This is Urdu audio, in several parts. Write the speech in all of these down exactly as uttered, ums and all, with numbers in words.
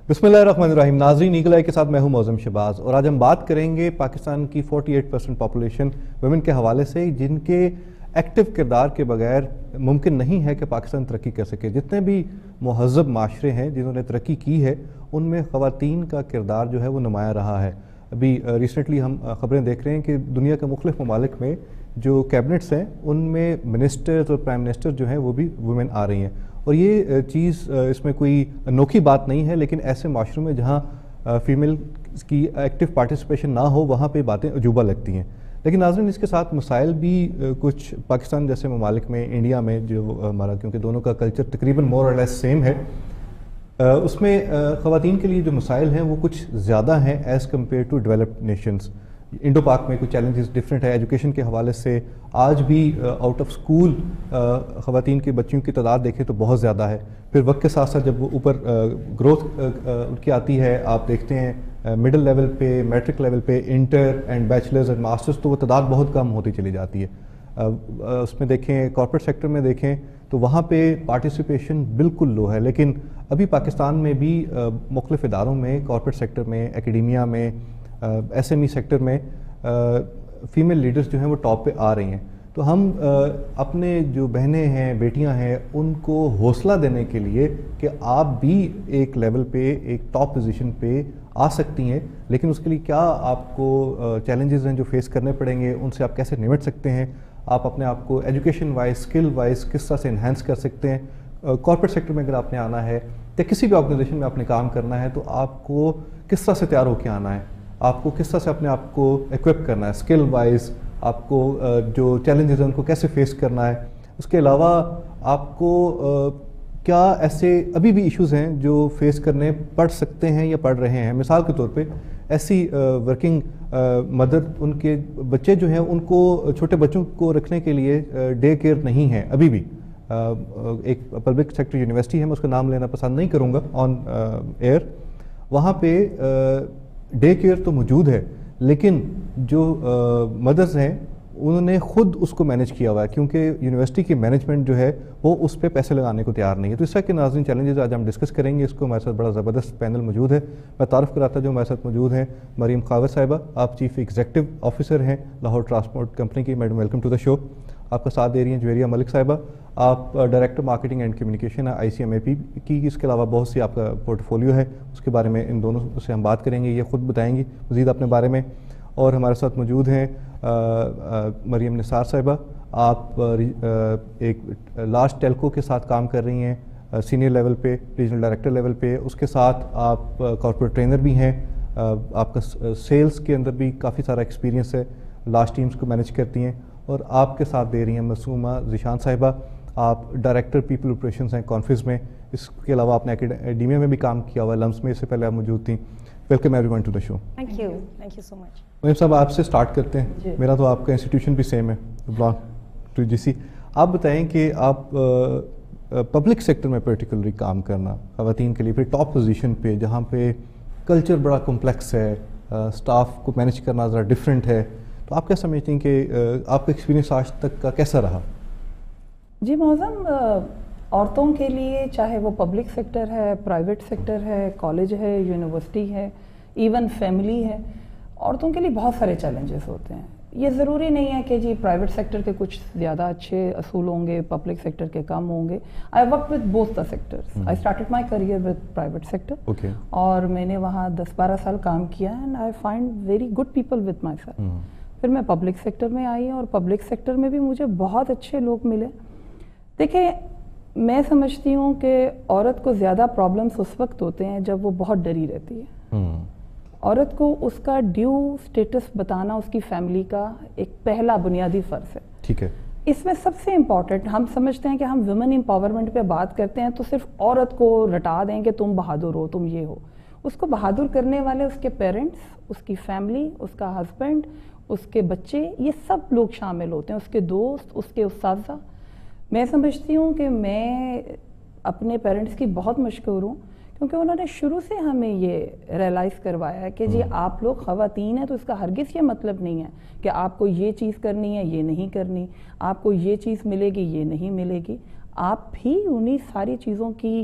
बिस्मिल्लाहिर्रहमानिर्रहीम। नाज़रीन, ईगल आई के साथ मैं हूं मौज़म शहबाज और आज हम बात करेंगे पाकिस्तान की अड़तालीस परसेंट पॉपुलेशन वुमेन के हवाले से, जिनके एक्टिव किरदार के बगैर मुमकिन नहीं है कि पाकिस्तान तरक्की कर सके। जितने भी महज़ब माशरे हैं जिन्होंने तरक्की की है, उनमें ख़वातीन का किरदार जो है वो नुमाया रहा है। अभी रिसेंटली हम ख़बरें देख रहे हैं कि दुनिया के मुख्तलिफ ममालिक में जो कैबिनेट्स हैं उनमें मिनिस्टर्स और प्राइम मिनिस्टर जो हैं वो भी वुमेन आ रही हैं। और ये चीज़ इसमें कोई अनोखी बात नहीं है, लेकिन ऐसे माशरों में जहाँ फ़ीमेल की एक्टिव पार्टिसिपेशन ना हो वहाँ पे बातें अजूबा लगती हैं। लेकिन नाज़रीन, इसके साथ मसाइल भी कुछ पाकिस्तान जैसे ममालिक में, इंडिया में जो हमारा, क्योंकि दोनों का कल्चर तकरीबन मोर और लेस सेम है, उसमें ख़वातीन के लिए जो मसाइल हैं वो कुछ ज़्यादा हैं as compare to developed nations. Indo Pak में कुछ चैलेंजेस डिफरेंट है। एजुकेशन के हवाले से आज भी आउट ऑफ स्कूल ख़वातीन की बच्चियों की तादाद देखें तो बहुत ज़्यादा है। फिर वक्त के साथ साथ जब वो ऊपर ग्रोथ उनकी आती है, आप देखते हैं मिडिल लेवल पे, मैट्रिक लेवल पे, inter and bachelors and masters, तो वो तादाद बहुत कम होती चली जाती है। उसमें देखें कॉर्पोरेट सेक्टर में देखें तो वहाँ पे पार्टिसिपेशन बिल्कुल लो है। लेकिन अभी पाकिस्तान में भी मुख्तलिफ इदारों में, कॉर्पोरेट सेक्टर में, एकेडेमिया में, एस एम ई सेक्टर में फ़ीमेल लीडर्स जो हैं वो टॉप पे आ रही हैं। तो हम आ, अपने जो बहनें हैं, बेटियां हैं, उनको हौसला देने के लिए कि आप भी एक लेवल पे, एक टॉप पोजीशन पे आ सकती हैं, लेकिन उसके लिए क्या आपको चैलेंजेस हैं जो फेस करने पड़ेंगे, उनसे आप कैसे निपट सकते हैं, आप अपने आप को एजुकेशन वाइज, स्किल वाइज किस तरह से इन्हांस कर सकते हैं। कॉर्पोरेट सेक्टर में अगर आपने आना है या किसी भी ऑर्गेनाइजेशन में आपने काम करना है तो आपको किस तरह से तैयार होकर आना है, आपको किस तरह से अपने आप को इक्विप करना है, स्किल वाइज आपको जो चैलेंजेस हैं उनको कैसे फेस करना है। उसके अलावा आपको क्या ऐसे अभी भी इश्यूज़ हैं जो फेस करने पड़ सकते हैं या पड़ रहे हैं। मिसाल के तौर पे ऐसी वर्किंग मदर, उनके बच्चे जो हैं उनको, छोटे बच्चों को रखने के लिए डे केयर नहीं है अभी भी। एक पब्लिक सेक्टर यूनिवर्सिटी है, मैं उसका नाम लेना पसंद नहीं करूँगा ऑन एयर, वहाँ पे डे केयर तो मौजूद है, लेकिन जो मदर्स हैं उन्होंने ख़ुद उसको मैनेज किया हुआ है, क्योंकि यूनिवर्सिटी की मैनेजमेंट जो है वो उस पर पैसे लगाने को तैयार नहीं है। तो इस तरह के नाज़रीन चैलेंजेस आज हम डिस्कस करेंगे। इसको हमारे साथ बड़ा ज़बरदस्त पैनल मौजूद है। मैं तारुफ़ कराता जो हमारे साथ मौजूद हैं, मरीम खावर साहिबा, आप चीफ एग्जीक्यूटिव ऑफिसर हैं लाहौर ट्रांसपोर्ट कंपनी की। Madam, welcome to the show. आपका साथ दे रही हैं जुवेरिया मलिक साहिबा, आप डायरेक्टर मार्केटिंग एंड कम्युनिकेशन है आई सी एम ए पी की। इसके अलावा बहुत सी आपका पोर्टफोलियो है, उसके बारे में इन दोनों से हम बात करेंगे, ये ख़ुद बताएंगी मज़ीद अपने बारे में। और हमारे साथ मौजूद हैं मरीम निसार साहिबा, आप आ, एक लार्ज टेल्को के साथ काम कर रही हैं सीनियर लेवल पे, रीजनल डायरेक्टर लेवल पे। उसके साथ आप कॉर्पोरेट ट्रेनर भी हैं, आपका सेल्स के अंदर भी काफ़ी सारा एक्सपीरियंस है, लार्ज टीम्स को मैनेज करती हैं। और आपके साथ दे रही हैं मसूमा ज़ीशान साहिबा, आप डायरेक्टर पीपल ऑपरेशंस हैं कॉन्फ्रेंस में। इसके अलावा आपने एकेडेमिया में भी काम किया हुआ है, लम्स में इससे पहले आप मौजूद थी। Welcome everyone to the show. Thank you thank you so much. Maryam sahab, आपसे स्टार्ट करते हैं। मेरा तो आपका इंस्टीट्यूशन भी सेम है, बिलोंग टू जी सी। आप बताएं कि आप पब्लिक सेक्टर में पर्टिकुलरली काम करना ख़वातीन के लिए, फिर टॉप पोजीशन पे जहाँ पे कल्चर बड़ा कॉम्प्लेक्स है, स्टाफ को मैनेज करना ज़रा डिफरेंट है, तो आप क्या समझती हैं कि आपका एक्सपीरियंस आज तक का कैसा रहा? जी मौज़म, औरतों के लिए चाहे वो पब्लिक सेक्टर है, प्राइवेट सेक्टर है, कॉलेज है, यूनिवर्सिटी है, इवन फैमिली है, औरतों के लिए बहुत सारे चैलेंजेस होते हैं। ये ज़रूरी नहीं है कि जी प्राइवेट सेक्टर के कुछ ज़्यादा अच्छे असूल होंगे, पब्लिक सेक्टर के कम होंगे। I work with both the sectors. I started my career with private sector, और मैंने वहाँ दस बारह साल काम किया and I find very good people with myself. फिर मैं पब्लिक सेक्टर में आई और पब्लिक सेक्टर में भी मुझे बहुत अच्छे लोग मिले। देखिए, मैं समझती हूँ कि औरत को ज़्यादा प्रॉब्लम्स उस वक्त होते हैं जब वो बहुत डरी रहती है। औरत को उसका ड्यू स्टेटस बताना उसकी फैमिली का एक पहला बुनियादी फ़र्ज़ है। ठीक है। इसमें सबसे इम्पॉर्टेंट, हम समझते हैं कि हम वुमेन एम्पावरमेंट पे बात करते हैं तो सिर्फ औरत को रटा दें कि तुम बहादुर हो, तुम ये हो। उसको बहादुर करने वाले उसके पेरेंट्स, उसकी फैमिली, उसका हस्बैंड, उसके बच्चे, ये सब लोग शामिल होते हैं, उसके दोस्त, उसके उस्ताज़ा। मैं समझती हूँ कि मैं अपने पेरेंट्स की बहुत मशकूर हूँ, क्योंकि उन्होंने शुरू से हमें ये रियलाइज़ करवाया है कि जी आप लोग ख़वातीन हैं तो इसका हरगिज़ ये मतलब नहीं है कि आपको ये चीज़ करनी है, ये नहीं करनी, आपको ये चीज़ मिलेगी, ये नहीं मिलेगी। आप भी उन्हीं सारी चीज़ों की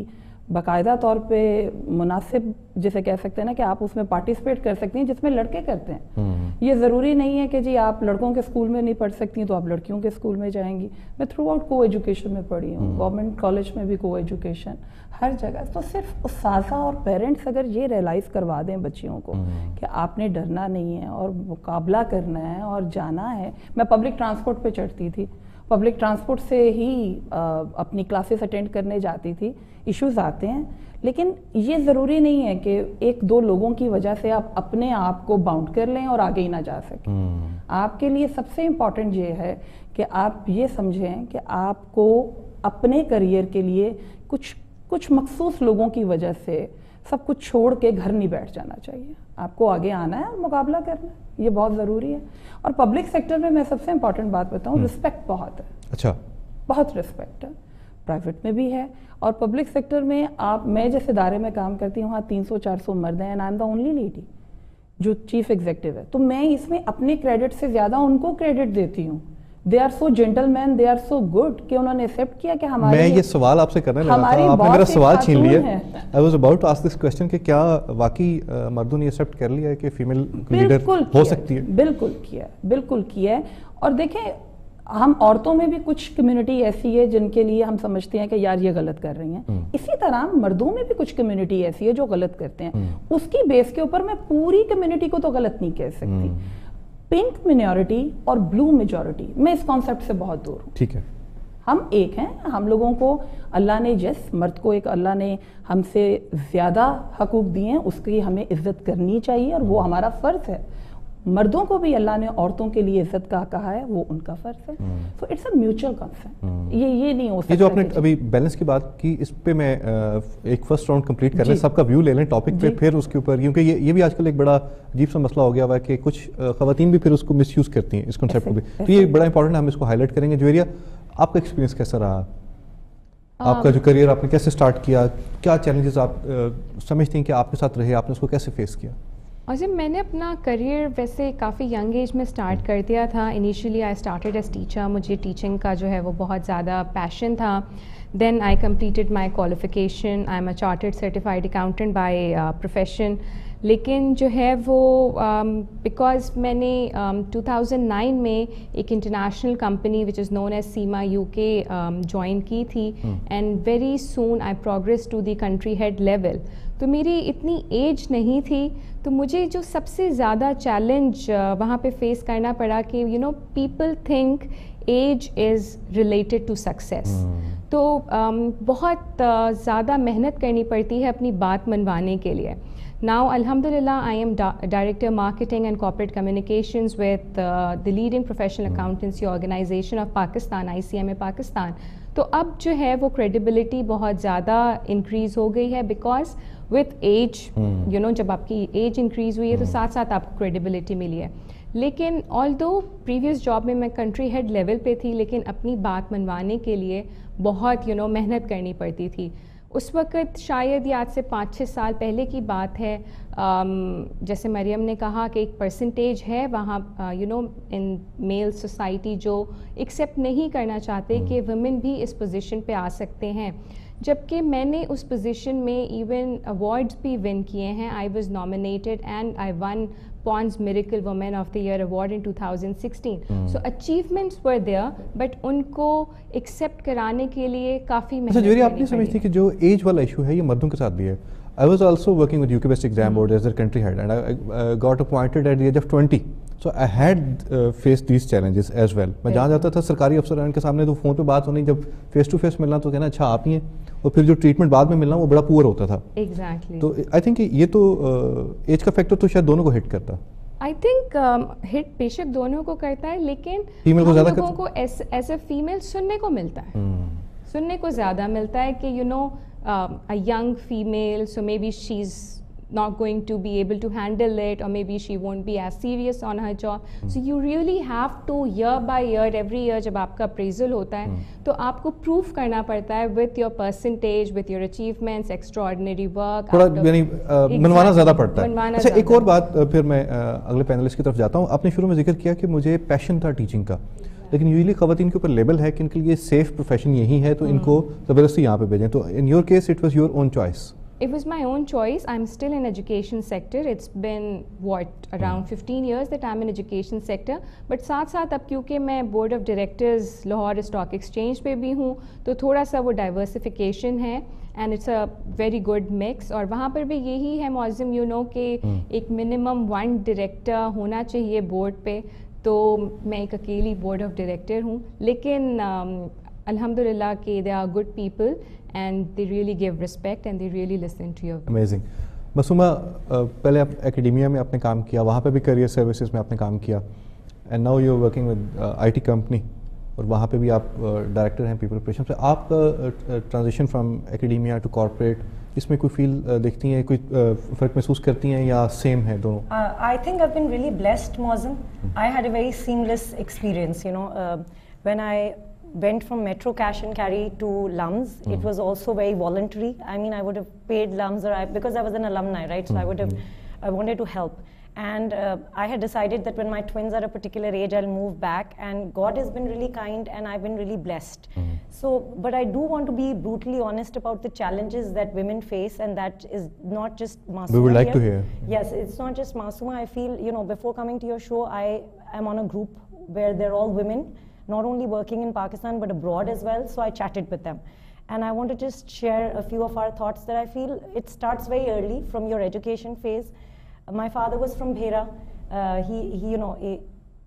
باقاعدہ طور پہ مناسب جسے کہہ سکتے ہیں نا کہ آپ اس میں پارٹیسپیٹ کر سکتی ہیں جس میں لڑکے کرتے ہیں. یہ ضروری نہیں ہے کہ جی آپ لڑکوں کے اسکول میں نہیں پڑھ سکتی ہیں تو آپ لڑکیوں کے اسکول میں جائیں گی. میں تھرو آؤٹ کو ایجوکیشن میں پڑھی ہوں, گورنمنٹ کالج میں بھی کو ایجوکیشن, ہر جگہ. تو صرف اساتذہ اور پیرنٹس اگر یہ ریئلائز کروا دیں بچیوں کو کہ آپ نے ڈرنا نہیں ہے اور مقابلہ کرنا ہے اور جانا ہے. میں پبلک ٹرانسپورٹ پہ چڑھتی تھی, پبلک ٹرانسپورٹ سے ہی اپنی کلاسز اٹینڈ کرنے جاتی تھی. ایشوز آتے ہیں لیکن یہ ضروری نہیں ہے کہ ایک دو لوگوں کی وجہ سے آپ اپنے آپ کو باؤنڈ کر لیں اور آگے ہی نہ جا سکیں. آپ کے لیے سب سے امپورٹنٹ یہ ہے کہ آپ یہ سمجھیں کہ آپ کو اپنے کریئر کے لیے کچھ کچھ مخصوص لوگوں کی وجہ سے سب کچھ چھوڑ کے گھر نہیں بیٹھ جانا چاہیے. آپ کو آگے آنا ہے اور مقابلہ کرنا ہے, یہ بہت ضروری ہے. اور پبلک سیکٹر میں میں سب سے امپورٹنٹ بات بتاؤں, رسپیکٹ بہت ہے. اچھا, بہت رسپیکٹ ہے. پرائیویٹ میں بھی ہے اور پبلک سیکٹر میں آپ, میں جس ادارے میں کام کرتی ہوں وہاں تین سو چار سو مرد ہیں, and I am the only lady جو چیف ایگزیکٹو ہے. تو میں اس میں اپنے کریڈٹ سے زیادہ ان کو کریڈٹ دیتی ہوں. They are so gentlemen, they are so good کہ انہوں نے ایکسیپٹ کیا کہ ہمارے. میں یہ سوال آپ سے کرنے لگا تھا, آپ نے میرا سوال چھین لیا. I was about to ask this question کہ کیا واقعی مردوں نے ایکسیپٹ کر لیا ہے کہ فیمیل لیڈر ہو سکتی ہے؟ بالکل کیا, بالکل کیا ہے. اور دیکھیں ہم عورتوں میں بھی کچھ کمیونٹی ایسی ہے جن کے لیے ہم سمجھتے ہیں کہ یار یہ غلط کر رہی ہیں. اسی طرح مردوں میں بھی کچھ کمیونٹی ایسی ہے جو غلط کرتے ہیں. اس کی بیس کے اوپر میں پوری کمیونٹی کو تو غلط نہیں کہہ سکتی. پنک مینورٹی اور بلو میجورٹی, میں اس کانسیپٹ سے بہت دور ہوں. ٹھیک ہے, ہم ایک ہیں. ہم لوگوں کو اللہ نے جس مرد کو ایک اللہ نے ہم سے زیادہ حقوق دیے ہیں, اس کی ہمیں عزت کرنی چاہیے اور وہ ہمارا فرض ہے. مردوں کو بھی اللہ نے عورتوں کے لیے عزت کا کہا ہے, وہ ان کا فرض ہے. So it's a mutual concern. یہ یہ نہیں ہو سکتا. یہ جو آپ نے ابھی بیلنس کی بات کی, اس پہ میں ایک فرسٹ راؤنڈ کمپلیٹ کر لیں, سب کا ویو لے لیں ٹاپک پہ, پھر اس کے اوپر, کیونکہ یہ یہ بھی آج کل ایک بڑا عجیب سا مسئلہ ہو گیا ہوا ہے کہ کچھ خواتین بھی پھر اس کو مس یوز کرتی ہیں, اس کنسیپٹ کو بھی. تو یہ بڑا امپورٹنٹ ہے, ہم اس کو ہائی لائٹ کریں گے. جویریہ, آپ کا ایکسپیرینس کیسا رہا؟ آپ کا جو کریئر آپ نے کیسے اسٹارٹ کیا, کیا چیلنجز آپ سمجھتے ہیں کہ آپ کے ساتھ رہے, آپ نے اس کو کیسے فیس کیا؟ اور جب میں نے اپنا کریئر ویسے کافی ینگ ایج میں اسٹارٹ کر دیا تھا. Initially I started as teacher, مجھے ٹیچنگ کا جو ہے وہ بہت زیادہ پیشن تھا. Then I completed my qualification, I am a chartered certified accountant by profession. لیکن جو ہے وہ بیکاز میں نے ٹو تھاؤزنڈ نائن میں ایک international company which is known as CIMA U K join کی تھی, and very soon I progress to the country head level. تو میری اتنی ایج نہیں تھی, تو مجھے جو سب سے زیادہ چیلنج وہاں پہ فیس کرنا پڑا کہ you know people think age is related to success. تو بہت زیادہ محنت کرنی پڑتی ہے اپنی بات منوانے کے لیے. Now, Alhamdulillah, I am Director Marketing and Corporate Communications with uh, the leading professional accountancy organization of Pakistan, I C M A Pakistan. تو اب جو ہے وہ کریڈیبلٹی بہت زیادہ انکریز ہو گئی ہے, because with age you know جب آپ کی ایج انکریز ہوئی ہے تو ساتھ ساتھ آپ کو کریڈیبلٹی ملی ہے. لیکن آل دو پریویس جاب میں میں کنٹری ہیڈ لیول پہ تھی, لیکن اپنی بات منوانے کے لیے بہت یو نو محنت کرنی پڑتی تھی. اس وقت شاید یہ آج سے پانچ چھ سال پہلے کی بات ہے, جیسے مریم نے کہا کہ ایک پرسنٹیج ہے وہاں you know in male society جو ایکسیپٹ نہیں کرنا چاہتے کہ ویمن بھی اس پوزیشن پہ آ سکتے ہیں. جبکہ میں نے اس پوزیشن میں ایون ایوارڈز بھی ون کیے ہیں. I was nominated and I won pond's miracle woman of the year award in two thousand sixteen. So achievements were there, but ان کو ایکسیپٹ کرانے کے لیے کافی محنت کرنی پڑی. آپ نہیں سمجھتی کہ جو ایج والا ایشو ہے یہ مردوں کے ساتھ بھی ہے؟ I was also working with U K Best Exam Board as their country head, and I uh, got appointed at the age of twenty. So I had uh, faced these challenges as well. میں جہاں جاتا تھا سرکاری افسران کے سامنے تو فون پہ بات ہونی, جب فیس ٹو فیس ملنا تو کہنا اچھا آپ ہی ہیں, اور پھر جو ٹریٹمنٹ بعد میں ملنا وہ بڑا پور ہوتا تھا. ایگزیکٹلی. تو آئی تھنک یہ تو ایج کا فیکٹر تو شاید دونوں کو ہٹ کرتا. آئی تھنک ہٹ بے شک دونوں کو کرتا ہے, لیکن ہم لوگوں کو ایز اے فیمیل سننے کو ملتا ہے, سننے کو زیادہ ملتا ہے کہ you know a young female, so maybe she's not going to be able to handle it, or maybe she won't be as serious on her job. So you really have to year by year, every year جب آپ کا appraisal ہوتا ہے تو آپ کو proof کرنا پڑتا ہے with your percentage, with your achievements, extraordinary work. تھوڑا یعنی منوانا زیادہ پڑتا ہے. اچھا ایک اور بات, پھر میں اگلے پینلسٹ کی طرف جاتا ہوں. آپ نے شروع میں ذکر کیا کہ مجھے پیشن تھا ٹیچنگ کا, लेकिन यूजली खवातीन के ऊपर लेबल है कि इनके लिए सेफ प्रोफेशन यही है तो इनको ज़बरदस्ती यहाँ पे भेजें, तो in your case it was your own choice? It was my own choice. I'm still in education sector. It's been what around fifteen years that I'm in education sector. But साथ साथ अब क्योंकि मैं board of directors Lahore stock exchange पे भी हूँ तो थोड़ा सा वो diversification है and it's a very good mix. और वहाँ पर भी यही है मौज़म you know कि एक minimum one director होना चाहिए board पे, तो मैं एक अकेली board of director हूँ, लेकिन अल्हम्दुलिल्लाह कि they are good people and they really give respect and they really listen to your. Amazing. Masooma, पहले आप एकेडमिया में आपने काम किया, वहाँ पे भी करियर सर्विसेज में आपने काम किया, and now you are working with IT company और वहाँ पे भी आप डायरेक्टर uh, हैं पीपल ऑपरेशन से। आपका transition from academia to corporate, इसमें कोई फील uh, देखती हैं, कोई uh, फ़र्क महसूस करती हैं या सेम है दोनों? I think I have been really blessed Mauzam. I had a very seamless experience, you know, when I went from Metro Cash and Carry to Lums. Mm. It was also very voluntary. I mean, I would have paid Lums, or I, because I was an alumni, right? So mm. I would have, I wanted to help. And uh, I had decided that when my twins are a particular age, I'll move back. And God has been really kind, and I've been really blessed. Mm. So, but I do want to be brutally honest about the challenges that women face, and that is not just Masooma. We would like here. to hear. Yes, it's not just Masooma. I feel, you know, before coming to your show, I am on a group where they're all women, not only working in Pakistan but abroad as well, so I chatted with them. And I want to just share a few of our thoughts that I feel it starts very early from your education phase. Uh, my father was from Bhera. Uh, he, he, you know, he,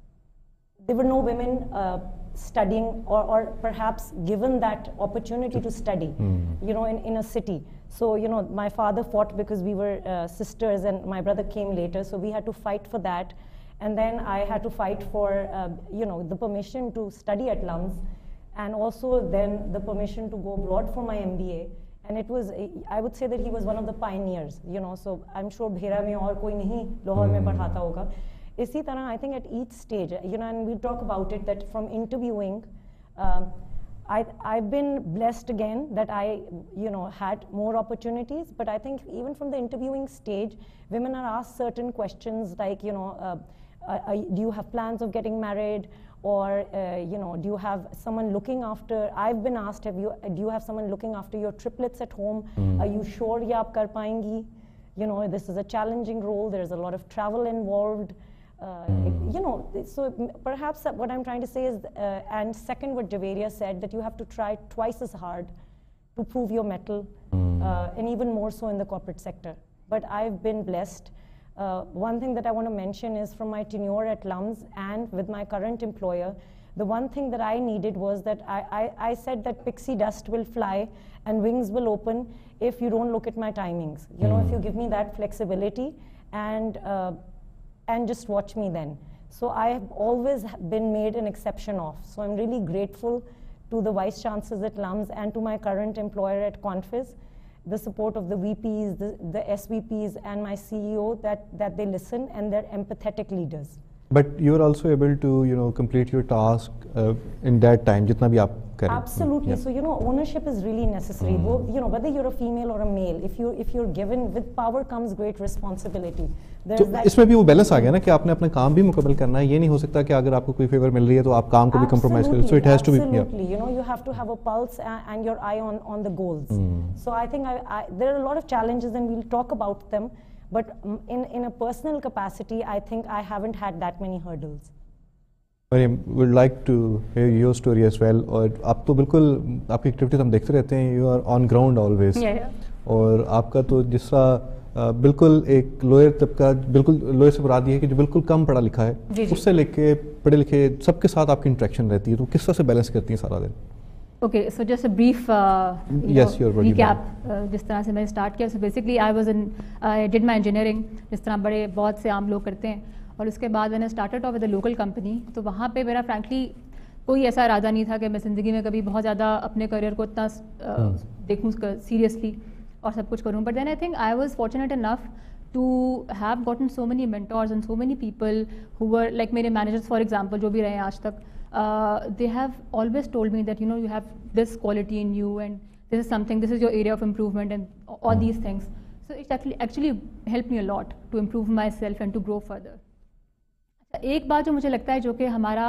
there were no women uh, studying or, or perhaps given that opportunity to study, mm. you know, in, in a city. So, you know, my father fought because we were uh, sisters and my brother came later, so we had to fight for that. And then I had to fight for, uh, you know, the permission to study at Lums, and also then the permission to go abroad for my M B A. And it was, I would say that he was one of the pioneers, you know. So I'm sure Bhera mein aur koi nahi Lahore mein padhata hoga. Isi tarah, I think at each stage, you know, and we talk about it that from interviewing, uh, I, I've been blessed again that I, you know, had more opportunities. But I think even from the interviewing stage, women are asked certain questions like, you know. Uh, Uh, uh, do you have plans of getting married, or uh, you know, do you have someone looking after? I've been asked, have you? Uh, do you have someone looking after your triplets at home? Mm. Are you sure ye aap kar payengi? You know, this is a challenging role. There's a lot of travel involved. Uh, mm. it, you know, so perhaps what I'm trying to say is, uh, and second, what Javeria said, that you have to try twice as hard to prove your mettle, mm. uh, and even more so in the corporate sector. But I've been blessed. Uh, one thing that I want to mention is from my tenure at Lums and with my current employer, the one thing that I needed was that I, I, I said that pixie dust will fly and wings will open if you don't look at my timings. You mm. know, if you give me that flexibility and, uh, and just watch me then. So I have always been made an exception of. So I'm really grateful to the Vice Chancellors at Lums and to my current employer at Confiz, the support of the V Ps, the, the S V Ps and my C E O, that, that they listen and they're empathetic leaders. But you're also able to, you know, complete your task uh, in that time, jitna bhi aap kare. Absolutely. Yeah. So, you know, ownership is really necessary. Mm. Wo, you know, whether you're a female or a male, if you if you're given with power comes great responsibility. तो इसमें भी वो बैलेंस आ गया ना कि आपने अपना काम भी मुकम्मल करना है, ये नहीं हो सकता कि अगर आपको कोई फेवर मिल रही है तो आप काम को भी कंप्रोमाइज करें. So it has to be. Absolutely. You know, you have to have a pulse and, and your eye on on the goals. Mm. So I think I, I, there are a lot of challenges and we'll talk about them. But in, in a personal capacity, I think I haven't had that many hurdles. Mariam, would like to hear your story as well. और आप तो बिल्कुल आपकी एक्टिविटीज हम देखते रहते हैं. You are on ground always. Yeah, yeah. और आपका तो जिस तरह बिल्कुल एक लोअर तबका, बिल्कुल लोअर से मुराद ये है कि जो बिल्कुल कम पढ़ा लिखा है, उससे लेके पढ़े लिखे सबके साथ आपकी इंटरेक्शन रहती है. तो किस तरह से बैलेंस करती हैं सारा दिन? Okay, so just a brief uh, yes, know, recap. uh, जिस तरह से मैंने स्टार्ट किया, so basically I was in I did my engineering, जिस तरह बड़े बहुत से आम लोग करते हैं. और उसके बाद मैंने started off with a local company. तो वहाँ पे मेरा frankly कोई ऐसा इरादा नहीं था कि मैं ज़िंदगी में कभी बहुत ज़्यादा अपने करियर को इतना uh, देखूँ सीरियसली और सब कुछ करूँ. But then I think I was fortunate enough to have gotten so many mentors and so many people who were like मेरे managers for example, जो भी रहे हैं आज तक. Uh, they have always told me that, you know, you have this quality in you and this is something, this is your area of improvement and all mm. these things. So it actually actually helped me a lot to improve myself and to grow further. एक बात जो मुझे लगता है जो कि हमारा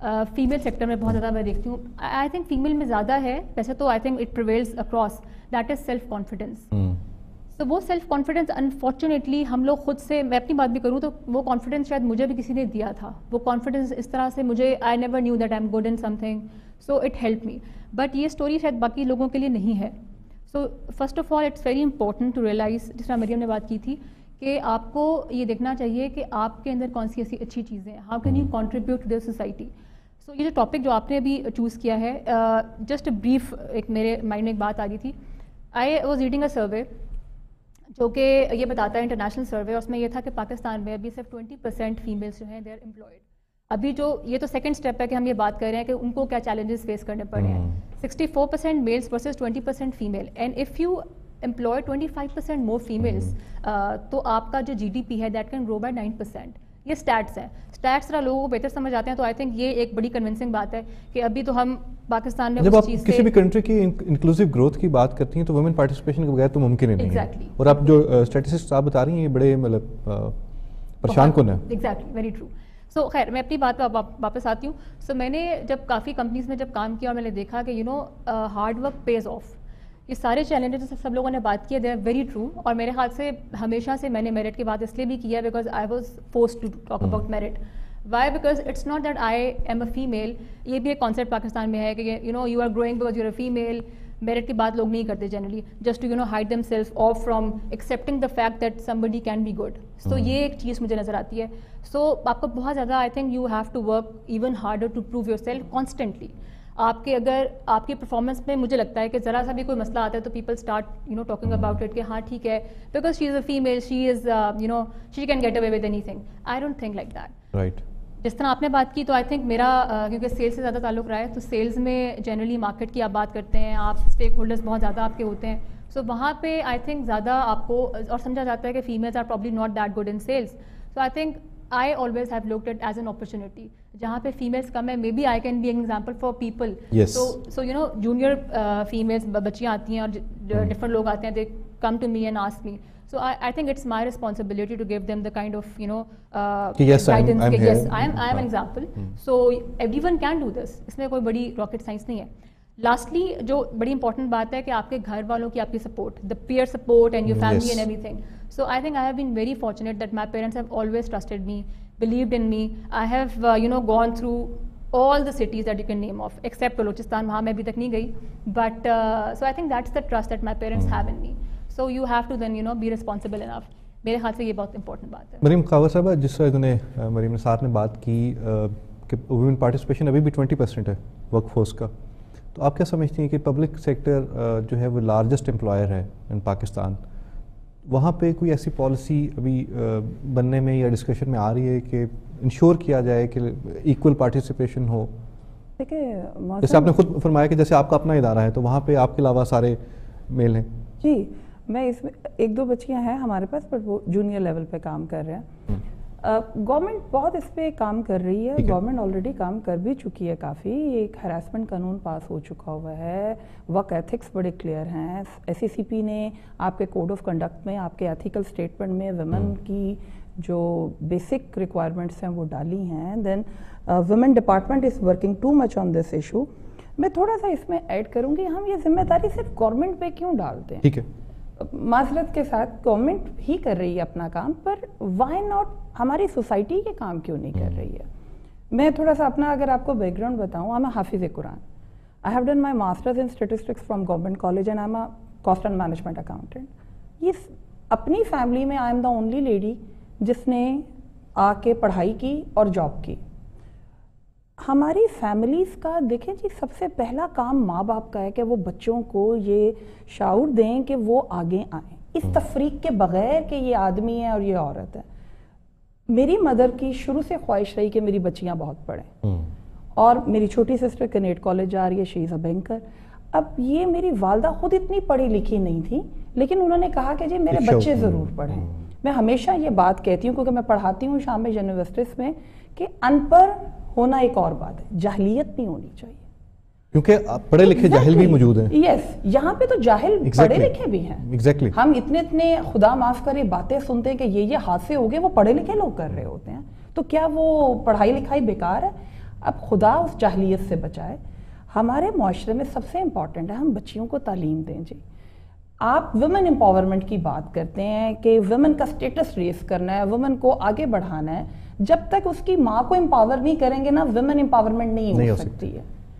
فیمیل سیکٹر میں بہت زیادہ میں دیکھتی ہوں. آئی تھنک فیمیل میں زیادہ ہے ویسے تو, I think it prevails across, that is self confidence. تو وہ سیلف کانفیڈنس انفارچونیٹلی ہم لوگ خود سے, میں اپنی بات بھی کروں تو وہ کانفیڈنس شاید مجھے بھی کسی نے دیا تھا. وہ کانفیڈنس اس طرح سے مجھے, I never knew that I am good in something, so it help me. But یہ اسٹوری شاید باقی لوگوں کے لیے نہیں ہے. So first of all it's very important to realize, جس طرح مریم نے بات کی تھی, کہ آپ کو یہ دیکھنا چاہیے کہ آپ کے اندر کون سی ایسی اچھی چیزیں ہیں, how can you contribute to the society. So یہ جو ٹاپک جو آپ نے ابھی چوز کیا ہے, جسٹ بریف ایک میرے مائنڈ میں ایک بات آ رہی تھی. I was reading a survey جو کہ یہ بتاتا ہے, انٹرنیشنل سروے, اس میں یہ تھا کہ پاکستان میں ابھی صرف ٹوئنٹی پرسینٹ فیمیلس جو ہیں دے آر امپلائڈ. ابھی جو یہ تو سیکنڈ اسٹیپ ہے کہ ہم یہ بات کر رہے ہیں کہ ان کو کیا چیلنجز فیس کرنے پڑ رہے ہیں. Sixty four percent males versus twenty percent female, and if you employ twenty five percent more females, تو آپ کا جو جی ڈی پی ہے that can grow by nine percent. یہ اسٹیٹس ہیں, اسٹیٹس ذرا لوگوں کو بہتر سمجھ آتے ہیں. تو آئی تھنک یہ ایک بڑی کنونسنگ بات ہے کہ ابھی تو ہم پاکستان میں جب آپ کسی بھی کنٹری کی انکلوسیو گروتھ کی بات کرتی ہیں تو ویمن پارٹیسپیشن کے بغیر تو ممکن ہی نہیں ہے. اور آپ جو اسٹیٹسٹکس آپ بتا رہی ہیں یہ بڑے مطلب پریشان کن ہیں. Exactly, very true. سو خیر میں اپنی بات پہ واپس آتی ہوں. سو میں نے جب کافی کمپنیز میں جب کام کیا اور میں نے دیکھا کہ you know hard work pays off. یہ سارے چیلنجز سب لوگوں نے بات کی, دے آر ویری ٹرو. اور میرے خیال سے ہمیشہ سے میں نے میرٹ کی بات اس لیے بھی کیا because I was forced to talk about merit. Why, because it's not that I am a female. یہ بھی ایک کانسیپٹ پاکستان میں ہے کہ you know you are growing because you are a female. Merit کی بات لوگ نہیں کرتے generally, just to you know hide themself off from accepting the fact that somebody can be good. So یہ ایک چیز مجھے نظر آتی ہے. سو آپ کو بہت زیادہ, I think you have to work even harder to prove yourself constantly. آپ کے اگر آپ کی پرفارمنس میں مجھے لگتا ہے کہ ذرا سا بھی کوئی مسئلہ آتا ہے تو people start you know talking about it کہ ہاں ٹھیک ہے because she is a female, she is you know she can get away with any thing. I don't think like that. Right. جس طرح آپ نے بات کی تو آئی تھنک میرا کیونکہ سیلس سے زیادہ تعلق رہا ہے, تو سیلز میں جنرلی مارکیٹ کی آپ بات کرتے ہیں, آپ اسٹیک ہولڈرز بہت زیادہ آپ کے ہوتے ہیں. سو وہاں پہ آئی تھنک زیادہ آپ کو اور سمجھا جاتا ہے کہ females are probably not that good in sales. So I think I always have looked it as an opportunity. جہاں پہ فیمیلس کم ہے, maybe I can be an example for people. So so you know junior females بچیاں آتی ہیں اور ڈفرنٹ لوگ آتے ہیں, they come to me and ask me. So I, I think it's my responsibility to give them the kind of, you know, uh, yes, guidance. I'm, I'm yes, here. I am, I am an example. Hmm. So everyone can do this. اس میں کوئی بڑی rocket science نہیں ہے. Lastly, جو بڑی important بات ہے کہ آپ کے گھر والوں کی آپ کی support, the peer support and your family yes. and everything. So I think I have been very fortunate that my parents have always trusted me, believed in me. I have, uh, you know, gone through all the cities that you can name of, except Balochistan. وہاں میں ابھی تک نہیں گئی. But uh, so I think that's the trust that my parents hmm. have in me. So you have to then, you know, be responsible enough. میرے خیال سے یہ بہت امپورٹنٹ بات ہے. مریم خاور صاحبہ, جس طرح انہوں نے مریم نثار نے بات کی کہ ویمن پارٹیسپیشن ابھی بھی ٹوئنٹی پرسینٹ ہے ورک فورس کا, تو آپ کیا سمجھتی ہیں کہ پبلک سیکٹر جو ہے وہ لارجسٹ امپلائر ہے ان پاکستان, وہاں پہ کوئی ایسی پالیسی ابھی بننے میں یا ڈسکشن میں آ رہی ہے کہ انشور کیا جائے کہ ایکول پارٹیسپیشن ہو؟ دیکھیے جیسے آپ نے خود فرمایا کہ جیسے آپ کا اپنا ادارہ ہے تو وہاں پہ آپ کے علاوہ سارے میل ہیں. جی, میں اس میں ایک دو بچیاں ہیں ہمارے پاس, بٹ وہ جونیئر لیول پہ کام کر رہے ہیں. گورنمنٹ بہت اس پہ کام کر رہی ہے, گورنمنٹ آلریڈی کام کر بھی چکی ہے کافی. ایک ہراسمنٹ قانون پاس ہو چکا ہوا ہے, ورک ایتھکس بڑے کلیئر ہیں. ایس سی سی پی نے آپ کے کوڈ آف کنڈکٹ میں, آپ کے ایتھیکل اسٹیٹمنٹ میں ویمن کی جو بیسک ریکوائرمنٹس ہیں وہ ڈالی ہیں. Then women department is working too much on this issue. میں تھوڑا سا اس میں ایڈ کروں گی, ہم یہ ذمہ داری صرف گورنمنٹ پہ کیوں ڈالتے ہیں؟ ٹھیک ہے, معذرت کے ساتھ گورنمنٹ ہی کر رہی ہے اپنا کام, پر وائی ناٹ ہماری سوسائٹی کے کام کیوں نہیں کر رہی ہے؟ میں تھوڑا سا اپنا اگر آپ کو بیک گراؤنڈ بتاؤں, آئی ایم اے حافظ قرآن. I have done my masters in statistics from government college and I am a cost and management accountant. یہ اپنی فیملی میں I am the only lady جس نے آ کے پڑھائی کی اور جاب کی. ہماری فیملیز کا دیکھیں جی, سب سے پہلا کام ماں باپ کا ہے کہ وہ بچوں کو یہ شعور دیں کہ وہ آگے آئیں, اس تفریق کے بغیر کہ یہ آدمی ہے اور یہ عورت ہے. میری مدر کی شروع سے خواہش رہی کہ میری بچیاں بہت پڑھیں, اور میری چھوٹی سسٹر کنیٹ کالج جا رہی ہے, شی از اے بینکر. اب یہ میری والدہ خود اتنی پڑھی لکھی نہیں تھی, لیکن انہوں نے کہا کہ جی میرے بچے ضرور پڑھیں. میں ہمیشہ یہ بات کہتی ہوں کیونکہ میں پڑھاتی ہوں شام میں یونیورسٹیز میں کہ ان پڑھ ہونا ایک اور بات ہے, جاہلیت نہیں ہونی چاہیے, کیونکہ پڑھے لکھے جاہل بھی موجود ہیں. یس, یہاں پہ تو جاہل پڑھے لکھے بھی ہیں. ایگزیکٹلی, ہم اتنے اتنے خدا معاف کرے باتیں سنتے ہیں کہ یہ یہ حادثے ہو گئے, وہ پڑھے لکھے لوگ کر رہے ہوتے ہیں, تو کیا وہ پڑھائی لکھائی بیکار ہے؟ اب خدا اس جاہلیت سے بچائے. ہمارے معاشرے میں سب سے امپورٹنٹ ہے ہم بچیوں کو تعلیم دیں. جی آپ ویمن امپاورمنٹ کی بات کرتے ہیں کہ ویمن کا سٹیٹس ریز کرنا ہے, ویمن کو آگے بڑھانا ہے. جب تک اس کی ماں کو امپاور نہیں کریں گے نا, ویمن امپاورمنٹ نہیں ہو سکتی ہے.